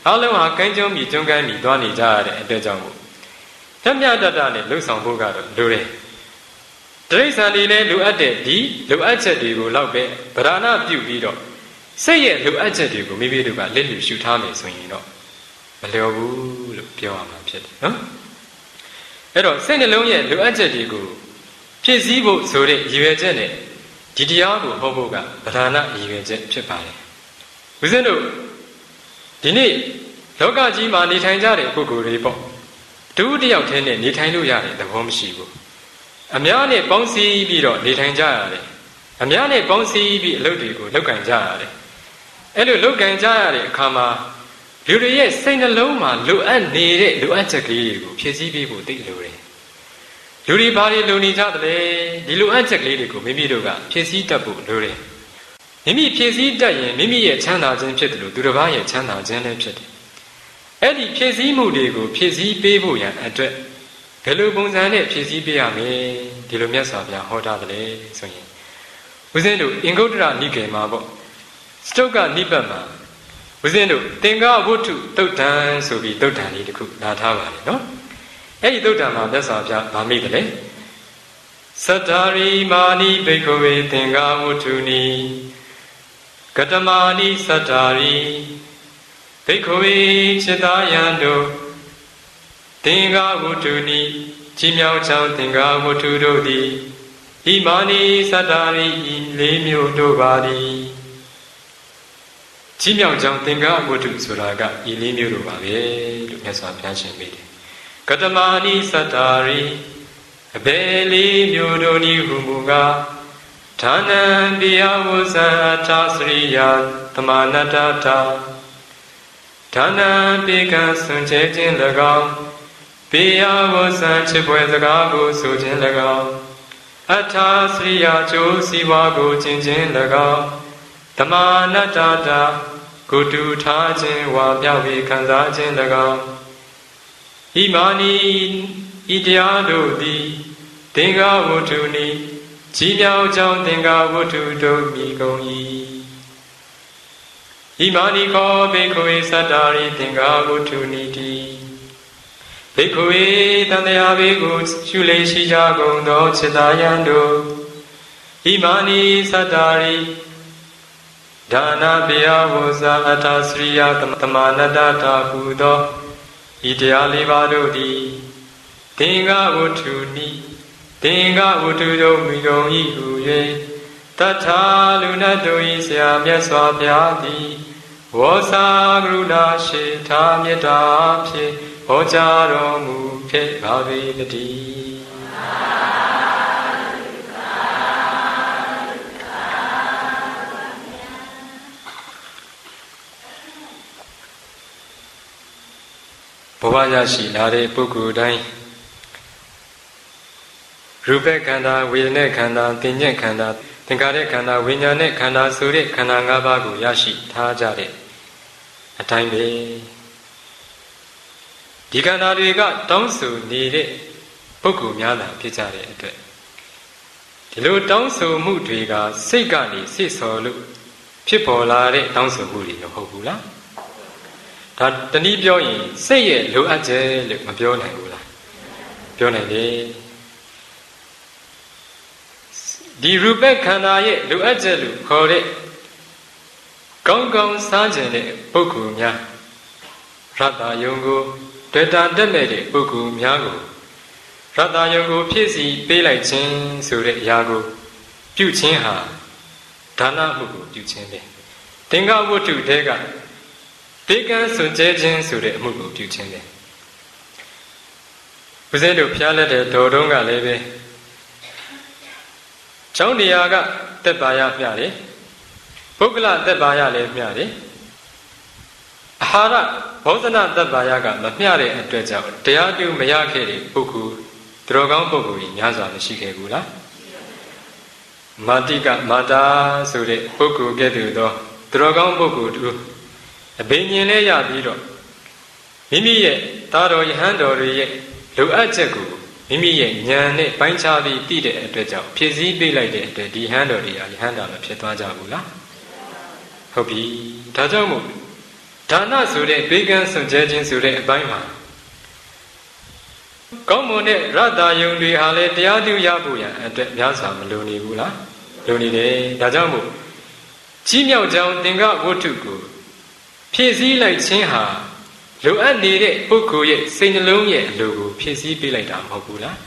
အားလုံးဟာကန်းကျုံမိကျွန်းကန်းမိသွားနေကြရတဲ့အတွက်ကြောင့်မို့ဓမြတတနဲ့လှုပ်ဆောင်ဖို့ကတော့လိုတယ်တိရစ္ဆာန်တွေလည်းလိုအပ်တဲ့ဒီလိုအပ်ချက်တွေကိုလောက်ပဲဗราဏပြုပြီးတော့စိတ်ရဲ့လိုအပ်ချက်တွေကိုမိမိတို့ကလက်လူရှုထားမယ်ဆိုရင်တော့မလျော်ဘူးလို့ပြောရမှာဖြစ်တယ်နော်အဲ့တော့စိတ်နှလုံးရဲ့လိုအပ်ချက်တွေကိုဖြည့်ဆည်းဖို့ဆိုတဲ့ရည်ရွယ်ချက်နဲ့ဒီတရားကိုဟောဖို့ကဗราဏရည်ရွယ်ချက်ဖြစ်ပါတယ်ဦးဇင်းတို့ဒီနေ့လောကကြီးမှာနေထိုင်ကြတဲ့ပုဂ္ဂိုလ်တွေပေါ့တူတယောက်တည်းနဲ့နေထိုင်လို့ရတဲ့သဘောမရှိဘူးအများနဲ့ပေါင်းစည်းပြီးတော့နေထိုင်ကြရတယ်အများနဲ့ပေါင်းစည်းပြီးအလုပ်တွေကိုလုပ်ကင်ကြရတယ်အဲ့လိုလုပ်ကင်ကြရတဲ့အခါမှာလူတွေရဲ့စိတ်နှလုံးမှာလိုအပ်နေတဲ့လိုအပ်ချက်ကလေးတွေကိုဖြည့်ဆည်းပေးဖို့သိလိုတယ်လူတွေဘာတွေလိုနေကြသလဲဒီလိုအပ်ချက်ကလေးတွေကိုမိမိတို့ကဖြည့်ဆည်းတတ်ဖို့လိုတယ်မိမိဖြည့်ဆည်းတတ်ရင်မိမိရဲ့ချမ်းသာခြင်းဖြစ်တယ်လို့သူတစ်ပါးရဲ့ချမ်းသာခြင်းလည်းဖြစ်တယ်အဲ့ဒီဖြည့်ဆည်းမှုတွေကိုဖြည့်ဆည်းပေးဖို့ရန်အတွက်ဘယ်လိုပုံစံနဲ့ဖြည့်ဆည်းပေးရမလဲဒီလိုမြတ်စွာဘုရားဟောထားတယ်လေဆိုရင်ဦးဇင်းတို့အင်္ဂုတ္တရနိကေမှာပေါ့စတုတ်ကနိပတ်မှာဦးဇင်းတို့သင်္ဃဝတ္ထုတုတ်တံဆိုပြီးတုတ်တံလေးတစ်ခုနားထားပါလေနော်အဲ့ဒီတုတ်တံမှာမြတ်စွာဘုရားဗာမိတယ်လေသတ္တာရိမာနိဘိက္ခဝေသင်္ဃဝတ္ထုနိကတမာနိသတ္တာရိဘိက္ခဝေจิตာယံတို့သင်္ဃဝတ္ထုနိကြီးမြောက်ချောင်းသင်္ဃဝတ္ထုတို့သည်ဤမာနိသတ္တာရိဤလေးမျိုးတို့ပါသည်ကြီးမြောက်ချောင်းသင်္ဃဝတ္ထုဆိုတာကဤလေးမျိုးတို့ပါပဲလို့မြတ်စွာဘုရားရှင်မိတယ်ကတမာနိသတ္တာရိအဘယ်လေးမျိုးတို့နည်းဟုမူကားဌာနံပိယဝဇ္ဇာထာစရိယသမနတ္တထာဌာနံပိကံစွန့်ကြဲခြင်း၎င်းပိယဝဇ္ဇာချစ်ပွဲစကားကိုဆိုခြင်း၎င်းအထာစရိယကျိုးစီးပွားကိုကျင့်ခြင်း၎င်းသမနတ္တထာကိုတူထားခြင်းဝါပြောက်ပြီးခံစားခြင်း၎င်းဤမာနီဤတရားတို့သည်သင်္ဃဝတ္ထုနိကြီးမြောက်ကြောင်းသင်္ဃဝတ္ထုတို့မိကုန်၏ဤမာနီခောဘိက္ခဝေသတ္တာရိသင်္ဃဝတ္ထုနိတိဘိက္ခဝေတန်တရားဘေကိုရှုလေရှိကြကုန်သောจิตာယံတို့ဤမာနီသတ္တာရိဒါနာပိယဝဇာအထာစရိယသမနတ္တထာဟူသောဤတရားလေးပါးတို့သည်သင်္ဃဝတ္ထုနိသင်္ဃဝတ္ထုတို့မိကုန်၏ဟူ၍တထာလူနတ်တို့၏ဆရာမြတ်စွာဘုရားသည်ဝေါစာကရုဏာရှိထားမေတ္တာဖြင့်ဟောကြားတော်မူခဲ့ပါပေတည်းဘဝရရှိလာတဲ့ပုဂ္ဂိုလ်တိုင်းရူပခန္ဓာဝေဒနာခန္ဓာသင်ညက်ခန္ဓာသင်္ခါရခန္ဓာဝိညာဉ်နဲ့ခန္ဓာဆိုတဲ့ခန္ဓာ၅ပါးကိုရရှိထားကြတဲ့အတိုင်းပဲဒီခန္ဓာတွေကတောင်းဆိုနေတဲ့ပုဂ္ဂိုလ်များသာဖြစ်ကြတဲ့အတွက်ဒီလိုတောင်းဆိုမှုတွေကစိတ်ကနေစိတ်ဆော်လို့ဖြစ်ပေါ်လာတဲ့တောင်းဆိုမှုတွေမဟုတ်ဘူးလားဒါတနည်းပြောရင်စိတ်ရဲ့လိုအပ်ချက်လို့မပြောနိုင်ဘူးလားပြောနိုင်တယ်ဒီရူပခန္ဓာရဲ့လိုအပ်ချက်လို့ခေါ်တဲ့ကောင်းကောင်းစားခြင်းတဲ့ပုဂ္ဂိုလ်များရတ္တယုံကိုတွေ့တာတက်မဲ့တဲ့ပုဂ္ဂိုလ်များကိုရတ္တယုံကိုဖြည့်ဆည်းပေးလိုက်ခြင်းဆိုတဲ့အရာကိုပြုခြင်းဟာဒါနမှုကိုပြုခြင်းပဲသင်္ဃဝတ္ထုတဲကဘေကံစွန့်ကြဲခြင်းဆိုတဲ့အမှုကိုပြုခြင်းပဲဘုရားတို့ဖျားလက်တဲ့တော်တုံးကလည်းပဲကျောင်းတရားကတက်ပါရမျှတယ်ပုဂ္ဂလတက်ပါရလည်းမျှတယ်အာဟာရဘောဇနတက်ပါရကမမျှတဲ့အတွက်ကြောင့်တရားပြုမရခဲ့တဲ့ပုဂ္ဂိုလ်သူတော်ကောင်းပုဂ္ဂိုလ်ကြီးများစွာမရှိခဲ့ဘူးလားမာတိကမာတာဆိုတဲ့ပုဂ္ဂိုလ်ကဲ့သို့သောသူတော်ကောင်းပုဂ္ဂိုလ်တို့အဘိညာဉ်လေးရပြီးတော့မိမိရဲ့သားတော်ယဟန်တော်တွေရဲ့လိုအပ်ချက်ကိုမိမိရဲ့ဉာဏ်နဲ့ပိုင်းခြားပြီးသိတဲ့အတွက်ကြောင့်ဖြည့်ဆည်းပေးလိုက်တဲ့အတွက်ဒီဟန်တော်တွေကယဟန်တော်မဖြစ်သွားကြဘူးလားဟုတ်ပြီဒါကြောင့်မို့ဓဒါနဆိုတဲ့ဘေးကင်းစွန့်ကြဲခြင်းဆိုတဲ့အပိုင်းမှာကောင်းမွန်တဲ့ရတ္တယုံတွေဟာလည်းတရားသူရဖို့ရန်အတွက်များစွာမလိုနေဘူးလားလိုနေတယ်ဒါကြောင့်မို့ကြီးမြောက်ကြောင်းသင်္ကဝတ္ထုကိုဖြည့်ဆည်းလိုက်ခြင်းဟာလိုအပ်နေတဲ့ပုဂ္ဂိုလ်ရဲ့စိတ်နှလုံးရဲ့အလိုကိုဖြည့်ဆည်းပေးလိုက်တာမဟုတ်ဘူးလား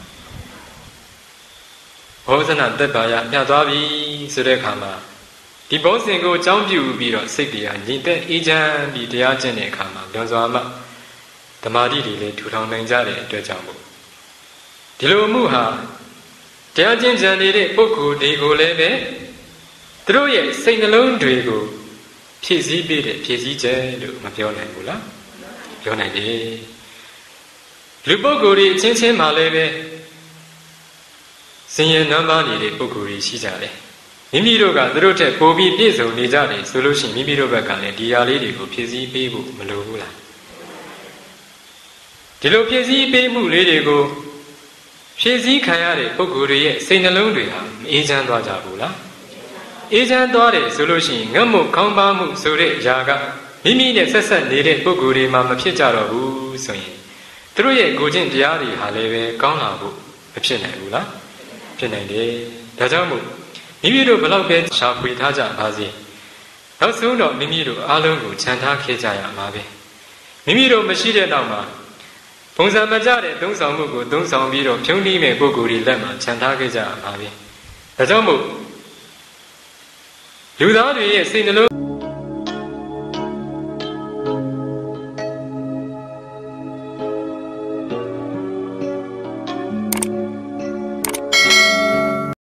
ဘောဇနာတက်ပါရပြသွားပြီဆိုတဲ့အခါမှာဒီဘောဇင်ကိုအကြောင်းပြုပြီးတော့စိတ်တရားညီသက်အေးချမ်းပြီးတရားကျင့်တဲ့အခါမှာလွန်စွာမှဓမ္မတိတွေလည်းထူထောင်နိုင်ကြတဲ့အတွက်ကြောင့်မို့ဒီလိုမှုဟာတရားကျင့်ကြံနေတဲ့ပုဂ္ဂိုလ်တွေကိုလည်းပဲသူတို့ရဲ့စိတ်နှလုံးတွေကိုဖြည့်ဆည်းပေးတဲ့ဖြည့်ဆည်းခြင်းလို့မပြောနိုင်ဘူးလားပြောနိုင်တယ်လူပုဂ္ဂိုလ်တွေအချင်းချင်းမှလည်းပဲစင်ရင်နမ်းပါနေတဲ့ပုဂ္ဂိုလ်တွေရှိကြတယ်မိမိတို့ကသူတို့ထက်ပိုပြီးပြည့်စုံနေကြတယ်ဆိုလို့ရှိရင်မိမိတို့ဘက်ကလည်းဒီဟာလေးတွေကိုဖြည့်ဆည်းပေးဖို့မလိုဘူးလားဒီလိုဖြည့်ဆည်းပေးမှုလေးတွေကိုဖြည့်ဆည်းခံရတဲ့ပုဂ္ဂိုလ်တွေရဲ့စိတ်နှလုံးတွေဟာမအေးချမ်းသွားကြဘူးလားအေးချမ်းသွားတယ်ဆိုလို့ရှိရင်ငတ်မှုခေါင်းပါမှုဆိုတဲ့ຢာကမိမိနဲ့ဆက်ဆက်နေတဲ့ပုဂ္ဂိုလ်တွေမှာမဖြစ်ကြတော့ဘူးဆိုရင်သူတို့ရဲ့ကိုယ်ချင်းတရားတွေဟာလည်းပဲကောင်းလာဖို့မဖြစ်နိုင်ဘူးလားဖြစ်နိုင်တယ်ဒါကြောင့်မို့မိမိတို့ဘလောက်ပဲရှာဖွေထားကြပါစေနောက်ဆုံးတော့မိမိတို့အားလုံးကိုခြံထားခဲ့ကြရမှာပဲမိမိတို့မရှိတဲ့နောက်မှာပုံစံမကျတဲ့သုံးဆောင်မှုကိုသုံးဆောင်ပြီးတော့ဖြုံးနှီးမဲ့ပုဂ္ဂိုလ်တွေလက်မှာခြံထားခဲ့ကြရမှာပဲဒါကြောင့်မို့လူသားတွေရဲ့စိတ်နှလုံး